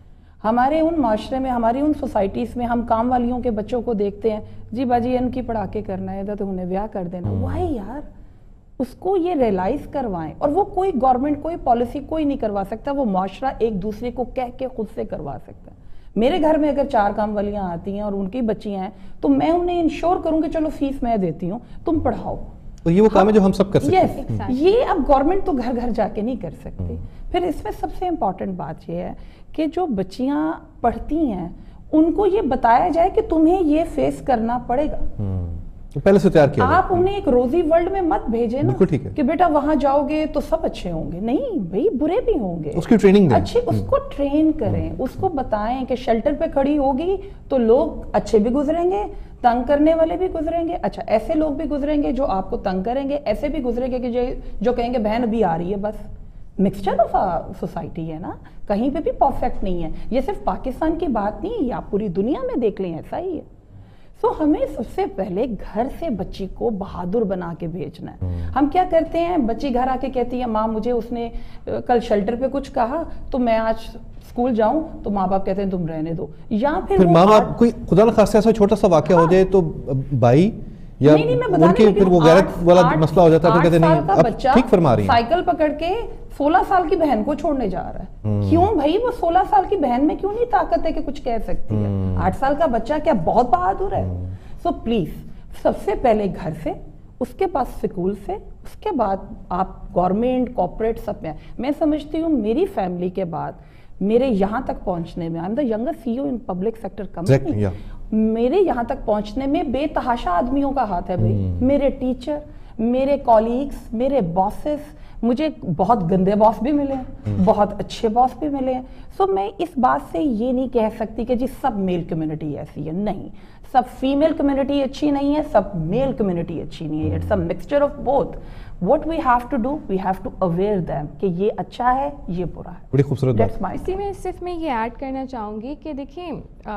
ہمارے ان معاشرے میں, ہماری ان سوسائٹیز میں ہم کام والیوں کے بچوں کو دیکھتے ہیں, جی باجی ان کی پڑھا کے کرنا ہے تو انہیں بیاہ کر دینا. وائی یار, اس کو یہ ریلائز کروائیں. اور وہ کوئی گورنمنٹ, کوئی پالیسی کوئی نہیں کروا سکتا, وہ معاشرہ ایک دوسرے کو کہہ کے خود سے کروا سکتا ہے. میرے گھر میں اگر چار کام والیاں آتی ہیں اور ان کی بچیاں ہیں تو میں انہیں انشور کروں کہ چلو فیس میں دیتی ہوں, تم پڑھاؤ. تو یہ وہ کام ہے جو ہم سب کر سکتے ہیں. yes, یہ اب گورنمنٹ تو گھر گھر جا کے نہیں کر سکتی. پھر اس میں سب سے امپورٹنٹ بات یہ ہے کہ جو بچیاں پڑھتی ہیں ان کو یہ بتایا جائے کہ تمہیں یہ فیس کرنا پڑے گا. پہلے سے تیار کیا. آپ انہیں ایک روزی ورلڈ میں مت بھیجیں نا کہ بیٹا وہاں جاؤ گے تو سب اچھے ہوں گے. نہیں بھائی, برے بھی ہوں گے. اس کی ٹریننگ دیں. اچھے, اس کو ٹرین کریں, اس کو بتائیں کہ شیلٹر پہ کھڑی ہوگی تو لوگ اچھے بھی گزریں گے, تنگ کرنے والے بھی گزریں گے. اچھا ایسے لوگ بھی گزریں گے جو آپ کو تنگ کریں گے, ایسے بھی گزریں گے کہ جو کہیں گے بہن ابھی آ رہی ہے. بس مکسچر آف سوسائٹی ہے نا, کہیں پہ بھی پرفیکٹ نہیں ہے. یہ صرف پاکستان کی بات نہیں ہے, آپ پوری دنیا میں دیکھ لیں ایسا ہی ہے. سو ہمیں سب سے پہلے گھر سے بچی کو بہادر بنا کے بھیجنا ہے. ہم کیا کرتے ہیں, بچی گھر آ کے کہتی ہے ماں مجھے اس نے کل شیلٹر پہ کچھ کہا تو میں آج اسکول جاؤں, تو ماں باپ کہتے ہیں تم رہنے دو. یا پھر ماں باپ کوئی خدا نخواستہ ایسا چھوٹا سا واقعہ ہو جائے تو بھائی یا ان کے پھر وہ غیرت والا مسئلہ ہو جاتا ہے, کہتے نہیں اب ٹھیک فرما رہی ہیں, سائیکل پکڑ کے سولہ سال کی بہن کو چھوڑنے جا رہا ہے. کیوں بھائی, وہ سولہ سال کی بہن میں کیوں نہیں طاقت ہے کہ کچھ کہہ سکتی ہے؟ آٹھ سال کا بچہ کیا بہت بہادر ہے؟ سو پلیز سب سے پہلے گھر سے, اس کے بعد سکول سے, اس کے بعد آپ گورنمنٹ کارپوریٹ سب میں. میں سمجھتی ہوں میری فیملی کے بعد میرے یہاں تک پہنچنے میں, I am the youngest C E O in public sector company, میرے یہاں تک پہنچنے میں بے تحاشا آدمیوں کا ہاتھ ہے بھائی. میرے ٹیچر, میرے کولیگس, میرے باسز, مجھے بہت گندے باس بھی ملے ہیں, بہت اچھے باس بھی ملے ہیں. سو میں اس بات سے یہ نہیں کہہ سکتی کہ جی سب میل کمیونٹی ایسی ہے. نہیں, سب فیمیل کمیونٹی اچھی نہیں ہے, سب میل کمیونٹی اچھی نہیں ہے. It's a mixture of both. What we have to do, we have to aware them کہ یہ اچھا ہے, یہ برا ہے. بڑی خوبصورت بات. اسی میں صرف میں یہ ایڈ کرنا چاہوں گی کہ دیکھیں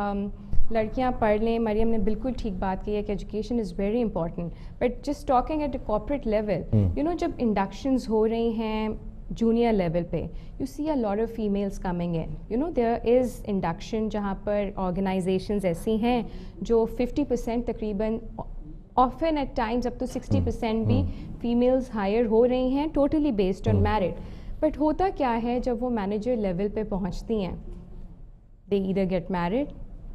لڑکیاں پڑھ لیں, مریم نے بالکل ٹھیک بات کی ہے کہ education is very important, but just talking at a corporate level, you know جب انڈکشنز ہو رہی ہیں جونیئر لیول پہ, you see a lot of females coming in, you know there is induction جہاں پر آرگنائزیشنز ایسی ہیں جو ففٹی پرسینٹ تقریباً, often at times up to sixty percent بھی فیمیلز ہائر ہو رہی ہیں totally based on merit. But ہوتا کیا ہے جب وہ مینیجر لیول پہ پہنچتی ہیں, they either get married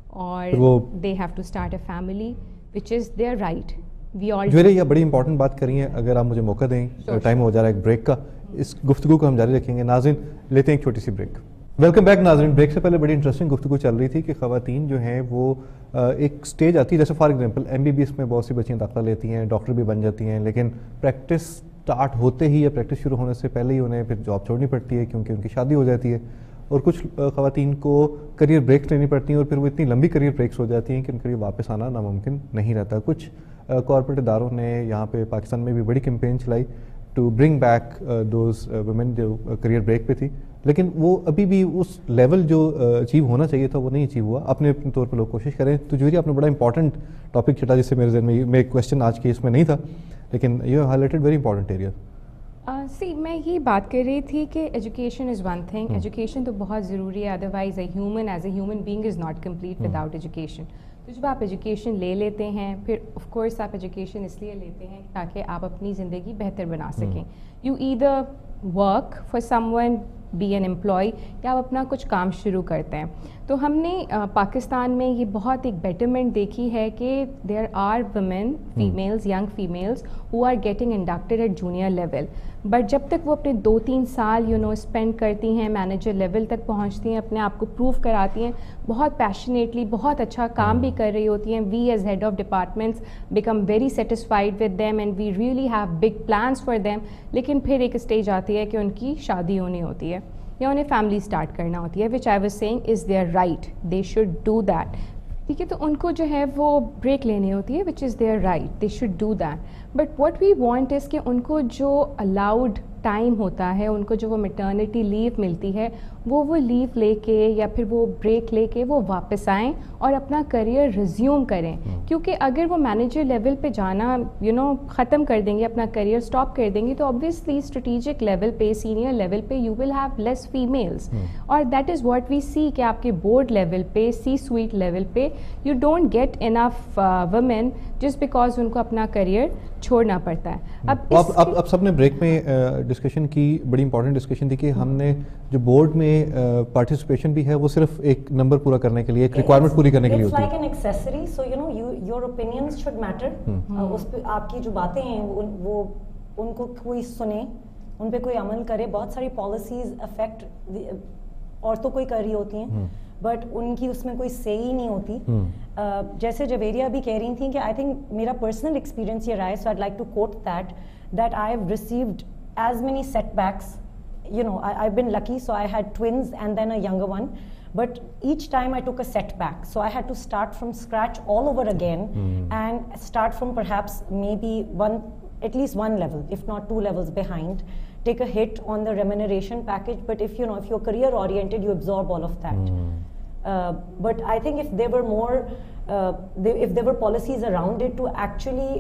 or they have to start a family which is their right. We all جو یہ بڑی امپورٹنٹ بات کری ہیں, اگر آپ مجھے موقع دیں, ٹائم ہو جا رہا ہے ایک بریک کا, اس گفتگو کو ہم جاری رکھیں گے. ناظرین لیتے ہیں ایک چھوٹی سی بریک. ویلکم بیک ناظرین. بریک سے پہلے بڑی انٹرسٹنگ گفتگو چل رہی تھی کہ خواتین جو ہیں وہ ایک سٹیج آتی ہے, جیسے for example M B B S میں بہت سی بچیاں داخلہ لیتی ہیں, ڈاکٹر بھی بن جاتی ہیں, لیکن پریکٹس سٹارٹ ہوتے ہی یا پریکٹس شروع ہونے سے پہلے ہی انہیں پھر جاب چھوڑنی پڑتی ہے کیونکہ ان کی شادی ہو جاتی ہے. اور کچھ خواتین کو کریئر بریکس لینی پڑتی ہیں اور پھر وہ اتنی لمبی کریئر بریکس ہو جاتی ہیں کہ ان کے لیے واپس آنا ناممکن نہیں رہتا. کچھ کارپوریٹ اداروں نے یہاں پہ پاکستان میں بھی بڑی کیمپین چلائی to bring back those women جو کریئر بریک پہ تھی, لیکن وہ ابھی بھی اس لیول جو اچیو ہونا چاہیے تھا وہ نہیں اچیو ہوا. اپنے اپنے طور پہ لوگ کوشش کریں. تو جوہری آپ نے بڑا امپورٹنٹ ٹاپک چھٹا جس سے میرے ذہن میں میں کویشچن آج کے اس میں نہیں تھا, لیکن you highlighted very important area. See میں یہ بات کر رہی تھی کہ education is one thing, education تو بہت ضروری ہے, otherwise a human as a human being is not complete without education. تو جب آپ ایجوکیشن لے لیتے ہیں, پھر آف کورس آپ ایجوکیشن اس لیے لیتے ہیں تاکہ آپ اپنی زندگی بہتر بنا سکیں. You either work for someone, be an employee, یا آپ اپنا کچھ کام شروع کرتے ہیں. تو ہم نے پاکستان میں یہ بہت ایک بیٹرمنٹ دیکھی ہے کہ there are women, females, young females who are getting inducted at junior level, but جب تک وہ اپنے دو تین سال یو نو اسپینڈ کرتی ہیں, مینیجر لیول تک پہنچتی ہیں, اپنے آپ کو پروو کراتی ہیں, بہت پیشنیٹلی بہت اچھا کام بھی کر رہی ہوتی ہیں, we as head of departments become very satisfied with them and we really have big plans for them. لیکن پھر ایک اسٹیج آتی ہے کہ ان کی شادی ہونی ہوتی ہے یا انہیں فیملی اسٹارٹ کرنا ہوتی ہے, which I was seeing is there right, they should do that. ٹھیک ہے, تو ان کو جو ہے وہ بریک لینی ہوتی ہے, which is there right, they should do that. But what we want is کہ ان کو جو الاؤڈ ٹائم ہوتا ہے, ان کو جو وہ میٹرنٹی لیو ملتی ہے, وہ وہ لیو لے کے یا پھر وہ بریک لے کے وہ واپس آئیں اور اپنا کریئر ریزیوم کریں. کیونکہ اگر وہ مینیجر لیول پہ جانا یو نو ختم کر دیں گے, اپنا کریئر اسٹاپ کر دیں گے, تو obviously اسٹریٹجک لیول پہ, سینئر لیول پہ you will have less females. اور that is what we see کہ آپ کے بورڈ لیول پہ, سی سویٹ لیول پہ you don't get enough women just because ان کو اپنا کریئر چھوڑنا پڑتا ہے. اب اب اب سب نے بریک میں ڈسکشن کی, بڑی امپورٹنٹ ڈسکشن تھی کہ ہم نے جو بورڈ میں پارٹیسپیشن بھی ہے وہ صرف ایک نمبر پورا کرنے کے لیے, ایک ریکوائرمنٹ پوری کرنے کے لیے ہوتی ہے. It's like an accessory, so you know you your opinions should matter. اس پہ آپ کی جو باتیں ہیں وہ ان کو کوئی سنے, ان پہ کوئی عمل کرے. بہت ساری پالیسیز افیکٹ عورتوں کو ہی کر رہی ہوتی ہیں, بٹ ان کی اس میں کوئی سے ہی نہیں ہوتی. جیسے جویریہ بھی کہہ رہی تھیں کہ آئی تھنک میرا پرسنل ایکسپیرینس یہ رہا ہے, so I like to quote that that I have received as many setbacks. You know, I, I've been lucky, so I had twins and then a younger one. But each time I took a setback. So I had to start from scratch all over again mm. and start from perhaps maybe one, at least one level, if not two levels behind. Take a hit on the remuneration package. But if you know, if you're career oriented, you absorb all of that. Mm. Uh, but I think if there were more, uh, they, if there were policies around it to actually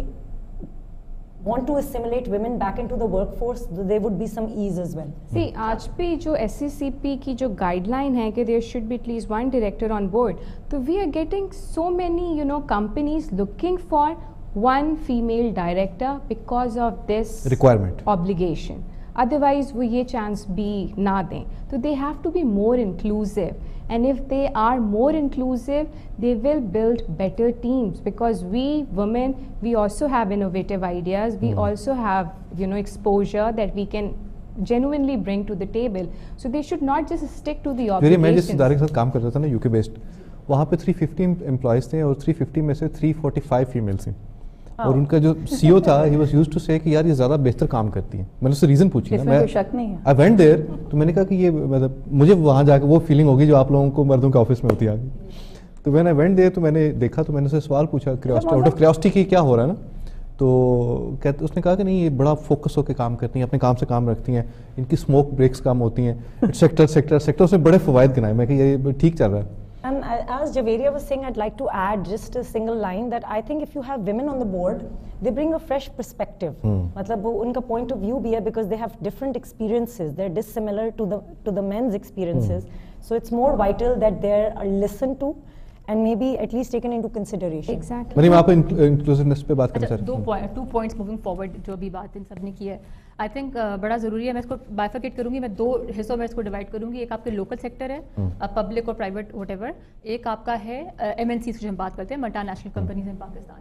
want to assimilate women back into the workforce, there would be some ease as well. See, آج بھی جو ایس سی سی پی کی جو گائیڈ لائن ہے کہ there should be at least one director on board, تو we are getting so many you know companies looking for one female director because of this requirement obligation. Otherwise وہ یہ چانس بھی نہ دیں. تو they have to be more inclusive, and if they are more inclusive they will build better teams, because we women, we also have innovative ideas, we mm. also have you know exposure that we can genuinely bring to the table. So they should not just stick to the obligations. میں جس ادارے کے ساتھ کام کرتا تھا نا, یو کے بیسڈ, وہاں پہ تھری ففٹی امپلائیز تھے اور تھری ففٹی میں سے تھری فورٹی فائیو فیمیلس ہیں. اور ان کا جو سی او تھا, ہی واز یوزڈ ٹو سے کہ یار یہ زیادہ بہتر کام کرتی ہیں. میں نے اس سے ریزن پوچھی نا, میں آئی وینٹ دیئر, تو میں نے کہا کہ یہ مطلب مجھے وہاں جا کے وہ فیلنگ ہوگی جو آپ لوگوں کو مردوں کے آفس میں ہوتی ہے آگے. تو وین آئی وینٹ دیئر تو میں نے دیکھا, تو میں نے اسے سوال پوچھا آؤٹ آف کریوسٹی کہ کیا ہو رہا ہے نا. تو کہتے اس نے کہا کہ نہیں, یہ بڑا فوکس ہو کے کام کرتی ہیں, اپنے کام سے کام رکھتی ہیں, ان کی اسموک بریکس کام ہوتی ہیں, سیکٹر سیکٹر سیکٹر سے بڑے فوائد گنائے. میں کہ یہ ٹھیک چل رہا ہے. And as Javeria was saying, I'd like to add just a single line that I think if you have women on the board, they bring a fresh perspective. Matlab unka point of view bhi hai, because they have different experiences. They're dissimilar to the to the men's experiences. So it's more vital that they're listened to and maybe at least taken into consideration. Exactly. مریم آپ انکلوسیونیس پہ بات کرنا چاہ رہے ہیں. دو point to points moving forward جو بھی بات ان سب نے کی ہے, آئی تھنک بڑا ضروری ہے. میں اس کو بائفرکیٹ کروں گی, میں دو حصوں میں اس کو ڈیوائڈ کروں گی. ایک آپ کے لوکل سیکٹر ہے, پبلک اور پرائیویٹ وٹ ایور. ایک آپ کا ہے ایم این سیز جو ہم بات کرتے ہیں, multinational companies in Pakistan.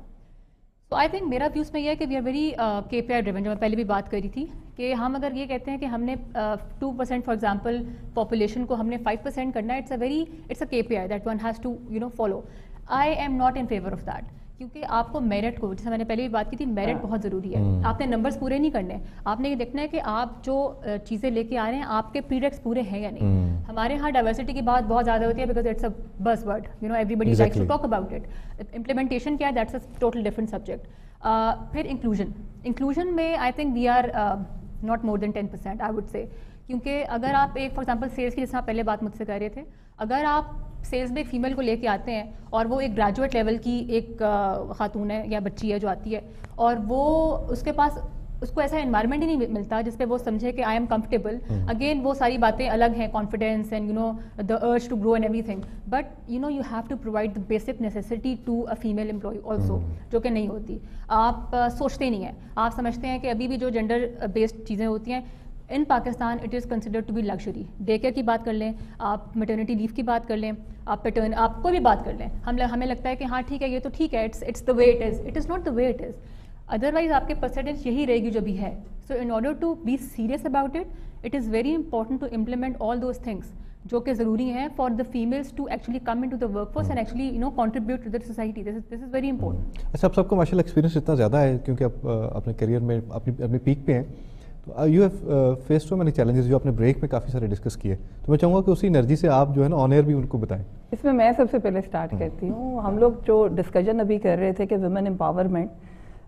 تو آئی تھنک میرا ویوز میں یہ ہے کہ وی آر ویری کے پی آئی ڈریون, جو میں پہلے بھی بات کری تھی کہ ہم اگر یہ کہتے ہیں کہ ہم نے two percent for example population کو ہم نے فائیو پرسینٹ کرنا ہے, it's a very it's a K P I that one has to you know follow. I am not in favour of that, کیونکہ آپ کو میرٹ کو, جیسے میں نے پہلے بھی بات کی تھی, میرٹ بہت ضروری ہے. آپ نے نمبرز پورے نہیں کرنے, آپ نے یہ دیکھنا ہے کہ آپ جو چیزیں لے کے آ رہے ہیں آپ کے پریڈکٹس پورے ہیں یا نہیں. ہمارے ہاں ڈائیورسٹی کی بات بہت زیادہ ہوتی ہے because it's a buzzword, you know everybody likes to talk about it. Implementation کیا ہے, that's a total different subject. پھر انکلوژن, انکلوژن میں I think we are not more than ten percent I would say. کیونکہ اگر آپ ایک فار ایگزامپل سیلس کی, جیسے آپ پہلے بات مجھ سے کر رہے تھے, اگر آپ سیلس میں ایک فیمیل کو لے کے آتے ہیں اور وہ ایک گریجویٹ لیول کی ایک خاتون ہے یا بچی ہے جو آتی ہے, اور وہ اس کے پاس اس کو ایسا انوائرمنٹ ہی نہیں ملتا جس پہ وہ سمجھے کہ آئی ایم کمفرٹیبل. اگین وہ ساری باتیں الگ ہیں, confidence and you know the urge to grow and everything, but you know you have to provide the basic necessity to a female employee also, جو کہ نہیں ہوتی. آپ سوچتے نہیں ہیں, آپ سمجھتے ہیں کہ ابھی بھی جو جینڈر بیسڈ چیزیں ہوتی ہیں in Pakistan it is considered to be luxury. Day care کی بات کر لیں, آپ میٹرنیٹی لیو کی بات کر لیں, آپ پیٹرن آپ کوئی بھی بات کر لیں, ہم ہمیں لگتا ہے کہ ہاں ٹھیک ہے یہ تو ٹھیک ہے, it's it's the way it is. It is not the way it is. Otherwise آپ کے پرسنٹیج یہی رہے گی جو بھی ہے. So in order to be serious about it, it is very important to implement all those things جو کہ ضروری ہیں for the females to actually come into the workforce and actually you know contribute to the society. This is very important. اچھا, آپ سب کو ماشاء اللہ ایکسپیرینس اتنا زیادہ ہے کیونکہ آپ اپنے کیریئر میں اپنی اپنے پیک پہ ہیں, تو you have face too many challenges جو آپ نے بریک میں کافی سارے ڈسکس کیے. تو میں چاہوں گا کہ اسی انرجی سے آپ جو ہے نا آن ایئر بھی ان کو بتائیں. اس میں میں سب سے پہلے اسٹارٹ کرتی ہوں. ہم لوگ جو ڈسکشن ابھی کر رہے تھے کہ ویمن امپاورمنٹ,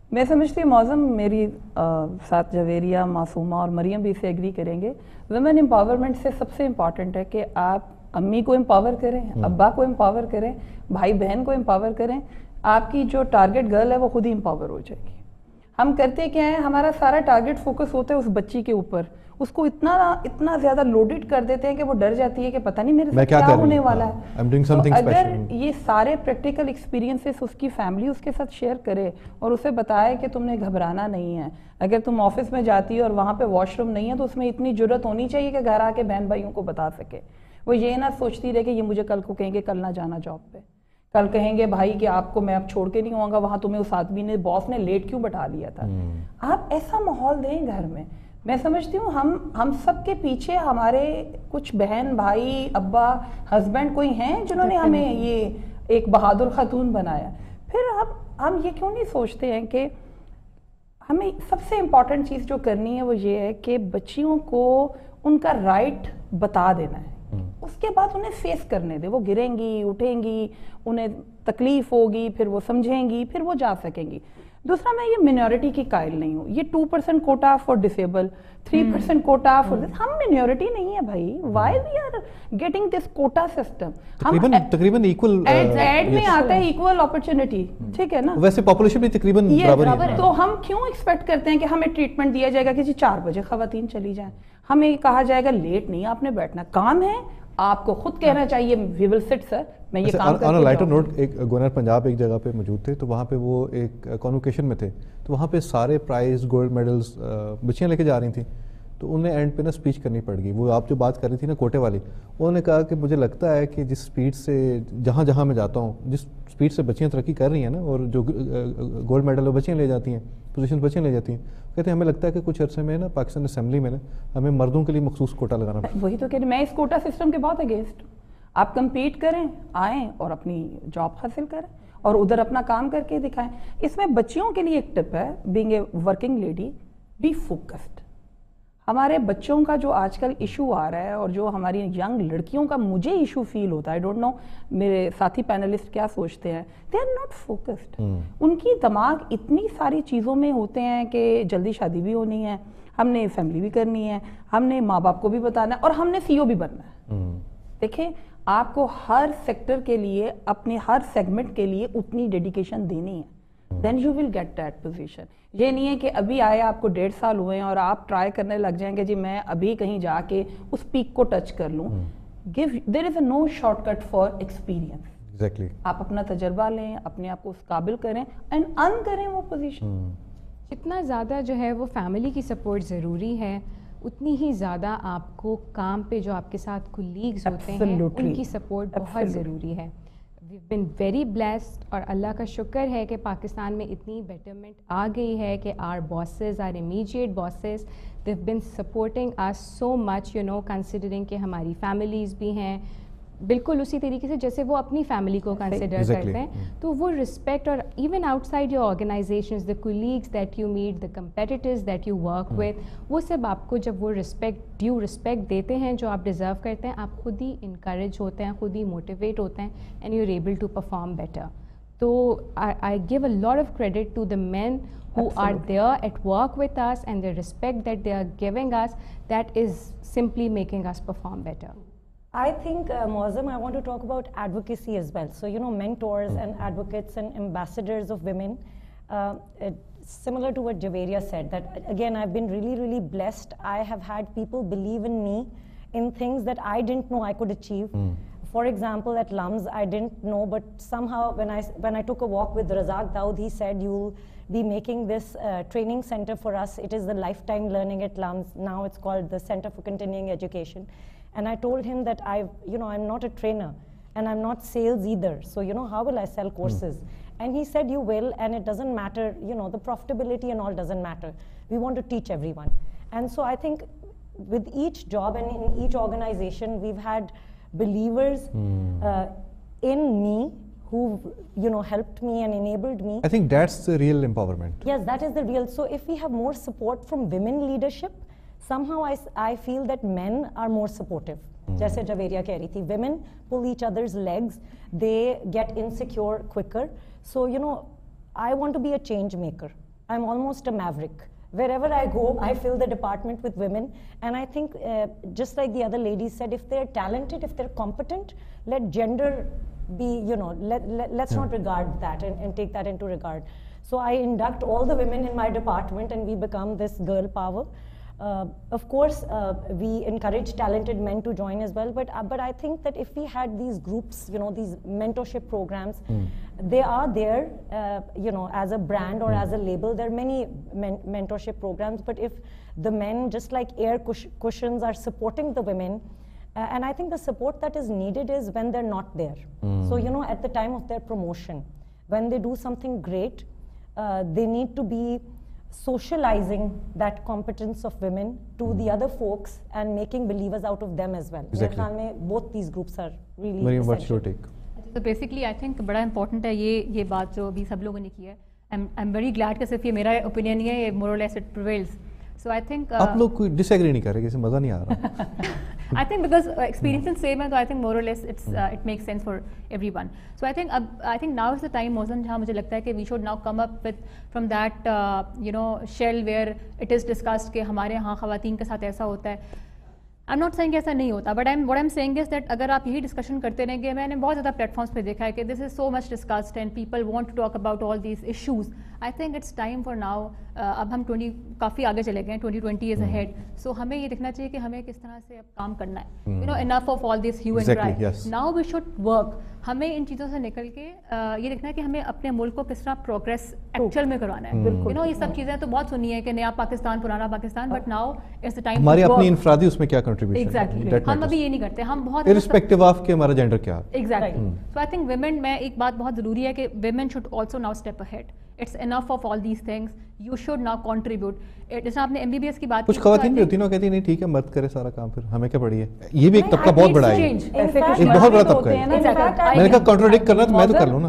میں سمجھتی ہوں معظم میری ساتھ جویریہ، معصومہ اور مریم بھی اسے ایگری کریں گے، ویمن امپاورمنٹ سے سب سے امپورٹنٹ ہے کہ آپ امی کو امپاور کریں، ابا کو امپاور کریں، بھائی بہن کو امپاور کریں، آپ کی جو ٹارگٹ گرل ہے وہ خود ہی امپاور ہو جائے گی. ہم کرتے کیا ہیں، ہمارا سارا ٹارگٹ فوکس ہوتا ہے اس بچی کے اوپر، اس کو اتنا اتنا زیادہ لوڈڈ کر دیتے ہیں کہ وہ ڈر جاتی ہے کہ پتہ نہیں میرے ساتھ کیا ہونے والا ہے. تو اگر یہ سارے پریکٹیکل ایکسپیرینسز اس کی فیملی اس کے ساتھ شیئر کرے اور اسے بتائے کہ تم نے گھبرانا نہیں ہے، اگر تم آفس میں جاتی ہو اور وہاں پہ واش روم نہیں ہے تو اس میں اتنی جرت ہونی چاہیے کہ گھر آ کے بہن بھائیوں کو بتا سکے. وہ یہ نہ سوچتی رہے کہ یہ مجھے کل کو کہیں گے کل نہ جانا جاب پہ، کل کہیں گے بھائی کہ آپ کو میں اب چھوڑ کے نہیں آؤں گا وہاں، تمہیں اس آدمی نے باس نے لیٹ کیوں بٹھا لیا تھا. آپ ایسا ماحول دیں گھر میں. میں سمجھتی ہوں ہم ہم سب کے پیچھے ہمارے کچھ بہن بھائی ابا ہسبینڈ کوئی ہیں جنہوں نے ہمیں یہ ایک بہادر خاتون بنایا. پھر اب ہم یہ کیوں نہیں سوچتے ہیں کہ ہمیں سب سے امپورٹنٹ چیز جو کرنی ہے وہ یہ ہے کہ بچیوں کو ان کا رائٹ بتا دینا ہے، اس کے بعد انہیں فیس کرنے دے. وہ گریں گی، اٹھیں گی، انہیں تکلیف ہوگی، پھر وہ سمجھیں گی، پھر وہ جا سکیں گی. دوسرا میں یہ منورٹی کی قائل نہیں ہوں. یہ two percent quota for disable, three percent quota for this, ہم منورٹی نہیں ہے بھائی. Why we are getting this quota system? تقریباً ایکول ایڈ میں آتا ہے ایکول اپرچونٹی، ٹھیک ہے نا، ویسے پاپولیشن بھی تقریباً برابر ہے. تو ہم کیوں ایکسپیکٹ کرتے ہیں کہ ہمیں ٹریٹمنٹ دیا جائے گا کہ جی چار بجے خواتین چلی جائیں، ہمیں کہا جائے گا لیٹ نہیں آپ نے بیٹھنا، کام ہے آپ کو خود کہنا چاہیے وی ول سٹ سر میں یہ کام کرتا ہوں. آن اے لائٹر نوٹ، ایک گورنر پنجاب ایک جگہ پہ موجود تھے تو وہاں پہ وہ ایک کانوکیشن میں تھے تو وہاں پہ سارے پرائز گولڈ میڈلز بچیاں لے کے جا رہی تھیں تو انہیں اینڈ پہ نا اسپیچ کرنی پڑ گئی. وہ آپ جو بات کر رہی تھی نا کوٹے والی، انہوں نے کہا کہ مجھے لگتا ہے کہ جس اسپیڈ سے جہاں جہاں میں جاتا ہوں، جس اسپیڈ سے بچیاں ترقی کر رہی ہیں نا اور جو گولڈ میڈل وہ بچیاں لے جاتی ہیں، پوزیشن بچیاں لے جاتی ہیں، کہتے ہیں ہمیں لگتا ہے کہ کچھ عرصے میں نا پاکستان اسمبلی میں نا ہمیں مردوں کے لیے مخصوص کوٹا لگانا پڑے. وہی تو کہہ رہی میں اس کوٹا سسٹم کے بہت اگینسٹ ہوں. آپ کمپیٹ کریں، آئیں اور اپنی جاب حاصل کریں اور ادھر اپنا کام کر کے دکھائیں. اس میں بچیوں کے لیے ایک ٹپ ہے، being a working lady be focused. ہمارے بچوں کا جو آج کل ایشو آ رہا ہے اور جو ہماری ینگ لڑکیوں کا مجھے ایشو فیل ہوتا ہے، آئی ڈونٹ نو میرے ساتھی پینلسٹ کیا سوچتے ہیں، دے آر ناٹ فوکسڈ. ان کی دماغ اتنی ساری چیزوں میں ہوتے ہیں کہ جلدی شادی بھی ہونی ہے، ہم نے فیملی بھی کرنی ہے، ہم نے ماں باپ کو بھی بتانا ہے اور ہم نے سی او بھی بننا ہے. دیکھیں آپ کو ہر سیکٹر کے لیے اپنے ہر سیگمنٹ کے لیے اتنی ڈیڈیکیشن دینی ہے، then you will get that position. یہ نہیں ہے کہ ابھی آئے آپ کو ڈیڑھ سال ہوئے ہیں اور آپ ٹرائی کرنے لگ جائیں کہ جی میں ابھی کہیں جا کے اس پیک کو ٹچ کر لوں. Give there is a no shortcut for experience. Exactly آپ اپنا تجربہ لیں، اپنے آپ کو اس قابل کریں اینڈ ارن کریں وہ پوزیشن. جتنا زیادہ جو ہے وہ فیملی کی سپورٹ ضروری ہے اتنی ہی زیادہ آپ کو کام پہ جو آپ کے ساتھ کولیگز ہوتے ہیں ان کی سپورٹ بہت ضروری ہے. وی بن ویری بلیسڈ اور اللہ کا شکر ہے کہ پاکستان میں اتنی بیٹرمنٹ آ گئی ہے کہ our bosses our immediate bosses they've been supporting us so much, you know considering کہ ہماری فیملیز بھی ہیں بالکل اسی طریقے سے جیسے وہ اپنی فیملی کو کنسیڈر کرتے ہیں. تو وہ رسپیکٹ اور even outside your organizations, the colleagues that you meet, the competitors that you work with, وہ سب آپ کو جب وہ رسپیکٹ ڈیو رسپیکٹ دیتے ہیں جو آپ ڈیزرو کرتے ہیں، آپ خود ہی انکریج ہوتے ہیں، خود ہی موٹیویٹ ہوتے ہیں and you are able to perform better. تو I give a lot of credit to the men who are there at work with us and the respect that they are giving us, that is simply making us perform better. I think, uh, Muazzam, I want to talk about advocacy as well. So, you know, mentors mm. and advocates and ambassadors of women, uh, it, similar to what Javeria said, that again, I've been really, really blessed. I have had people believe in me in things that I didn't know I could achieve. Mm. For example, at Lums, I didn't know, but somehow when I, when I took a walk with Razak Daud, he said, you'll be making this uh, training center for us. It is the Lifetime Learning at Lums. Now it's called the Center for Continuing Education. And I told him that I, you know, I'm not a trainer and I'm not sales either. So, you know, how will I sell courses? Mm. And he said, you will, and it doesn't matter, you know, the profitability and all doesn't matter. We want to teach everyone. And so I think with each job and in each organization, we've had believers mm. uh, in me who, you know, helped me and enabled me. I think that's the real empowerment. Yes, that is the real. So if we have more support from women leadership, somehow I, I feel that men are more supportive. Mm. Jaise Javeria keh rahi thi, women pull each other's legs, they get insecure quicker. So, you know, I want to be a change maker. I'm almost a maverick. Wherever I go, I fill the department with women. And I think, uh, just like the other ladies said, if they're talented, if they're competent, let gender be, you know, let, let, let's yeah. not regard that and, and take that into regard. So I induct all the women in my department and we become this girl power. Uh, of course, uh, we encourage talented men to join as well, but uh, but I think that if we had these groups, you know, these mentorship programs, mm. they are there, uh, you know, as a brand or mm. as a label. There are many men mentorship programs, but if the men, just like air cush cushions, are supporting the women, uh, and I think the support that is needed is when they're not there. Mm. So, you know, at the time of their promotion, when they do something great, uh, they need to be socializing that competence of women to mm. the other folks and making believers out of them as well. Exactly. Both these groups are really Mariam, what's your take? So basically, I think बड़ा important है ये ये बात जो अभी सब लोगों ने की है. I'm I'm very glad कि सिर्फ ये मेरा opinion नहीं है, ये more or less it prevails. So I think uh, आप लोग कोई disagree नहीं कर रहे, किसी मजा नहीं आ रहा. I think because uh, experience same है, तो I think more or less it's uh, it makes sense for everyone. So I think uh, I think now is the time, Mozam, जहाँ मुझे लगता है कि we should now come up with from that uh, you know shell where it is discussed कि हमारे यहाँ ख़वातीन के साथ ऐसा होता है. I'm not saying ऐसा नहीं होता, but I'm what I'm saying is that अगर आप यही discussion करते रहेंगे, मैंने बहुत ज़्यादा platforms पे देखा है कि this is so much discussed and people want to talk about all these issues. I think it's time for now. uh, अब हम twenty काफ़ी आगे चले गए, twenty twenty is ahead. So हमें ये देखना चाहिए कि हमें किस तरह से अब काम करना है. mm. You know, enough of all this hue exactly, and cry. yes. Now we should work. हमें इन चीज़ों से निकल के uh, ये देखना है कि हमें अपने मुल्क को किस तरह प्रोग्रेस एक्चुअल में करवाना है. mm. You know, ये सब चीज़ें तो बहुत सुनी है कि नया पाकिस्तान पुराना Pakistan, but now is the time. हमारी अपनी इंफरादी उसमें क्या कंट्रीब्यूशन? Exactly. हम अभी ये नहीं करते, हम बहुत irrespective of कि हमारा जेंडर क्या है. Exactly. So I think women में एक बात बहुत ज़रूरी है कि women should also now step ahead. It's enough of all these things. You should now contribute. जैसे आपने M B B S की बात की, कुछ ख़वातीन भी होती हैं कहती नहीं ठीक है मत करे सारा काम, फिर हमें क्या पड़ी है. ये भी एक तबका बहुत बड़ा है, एक बहुत बड़ा तबका है. मैंने कहा कॉन्ट्रडिक्ट करना तो मैं तो कर लूँ ना,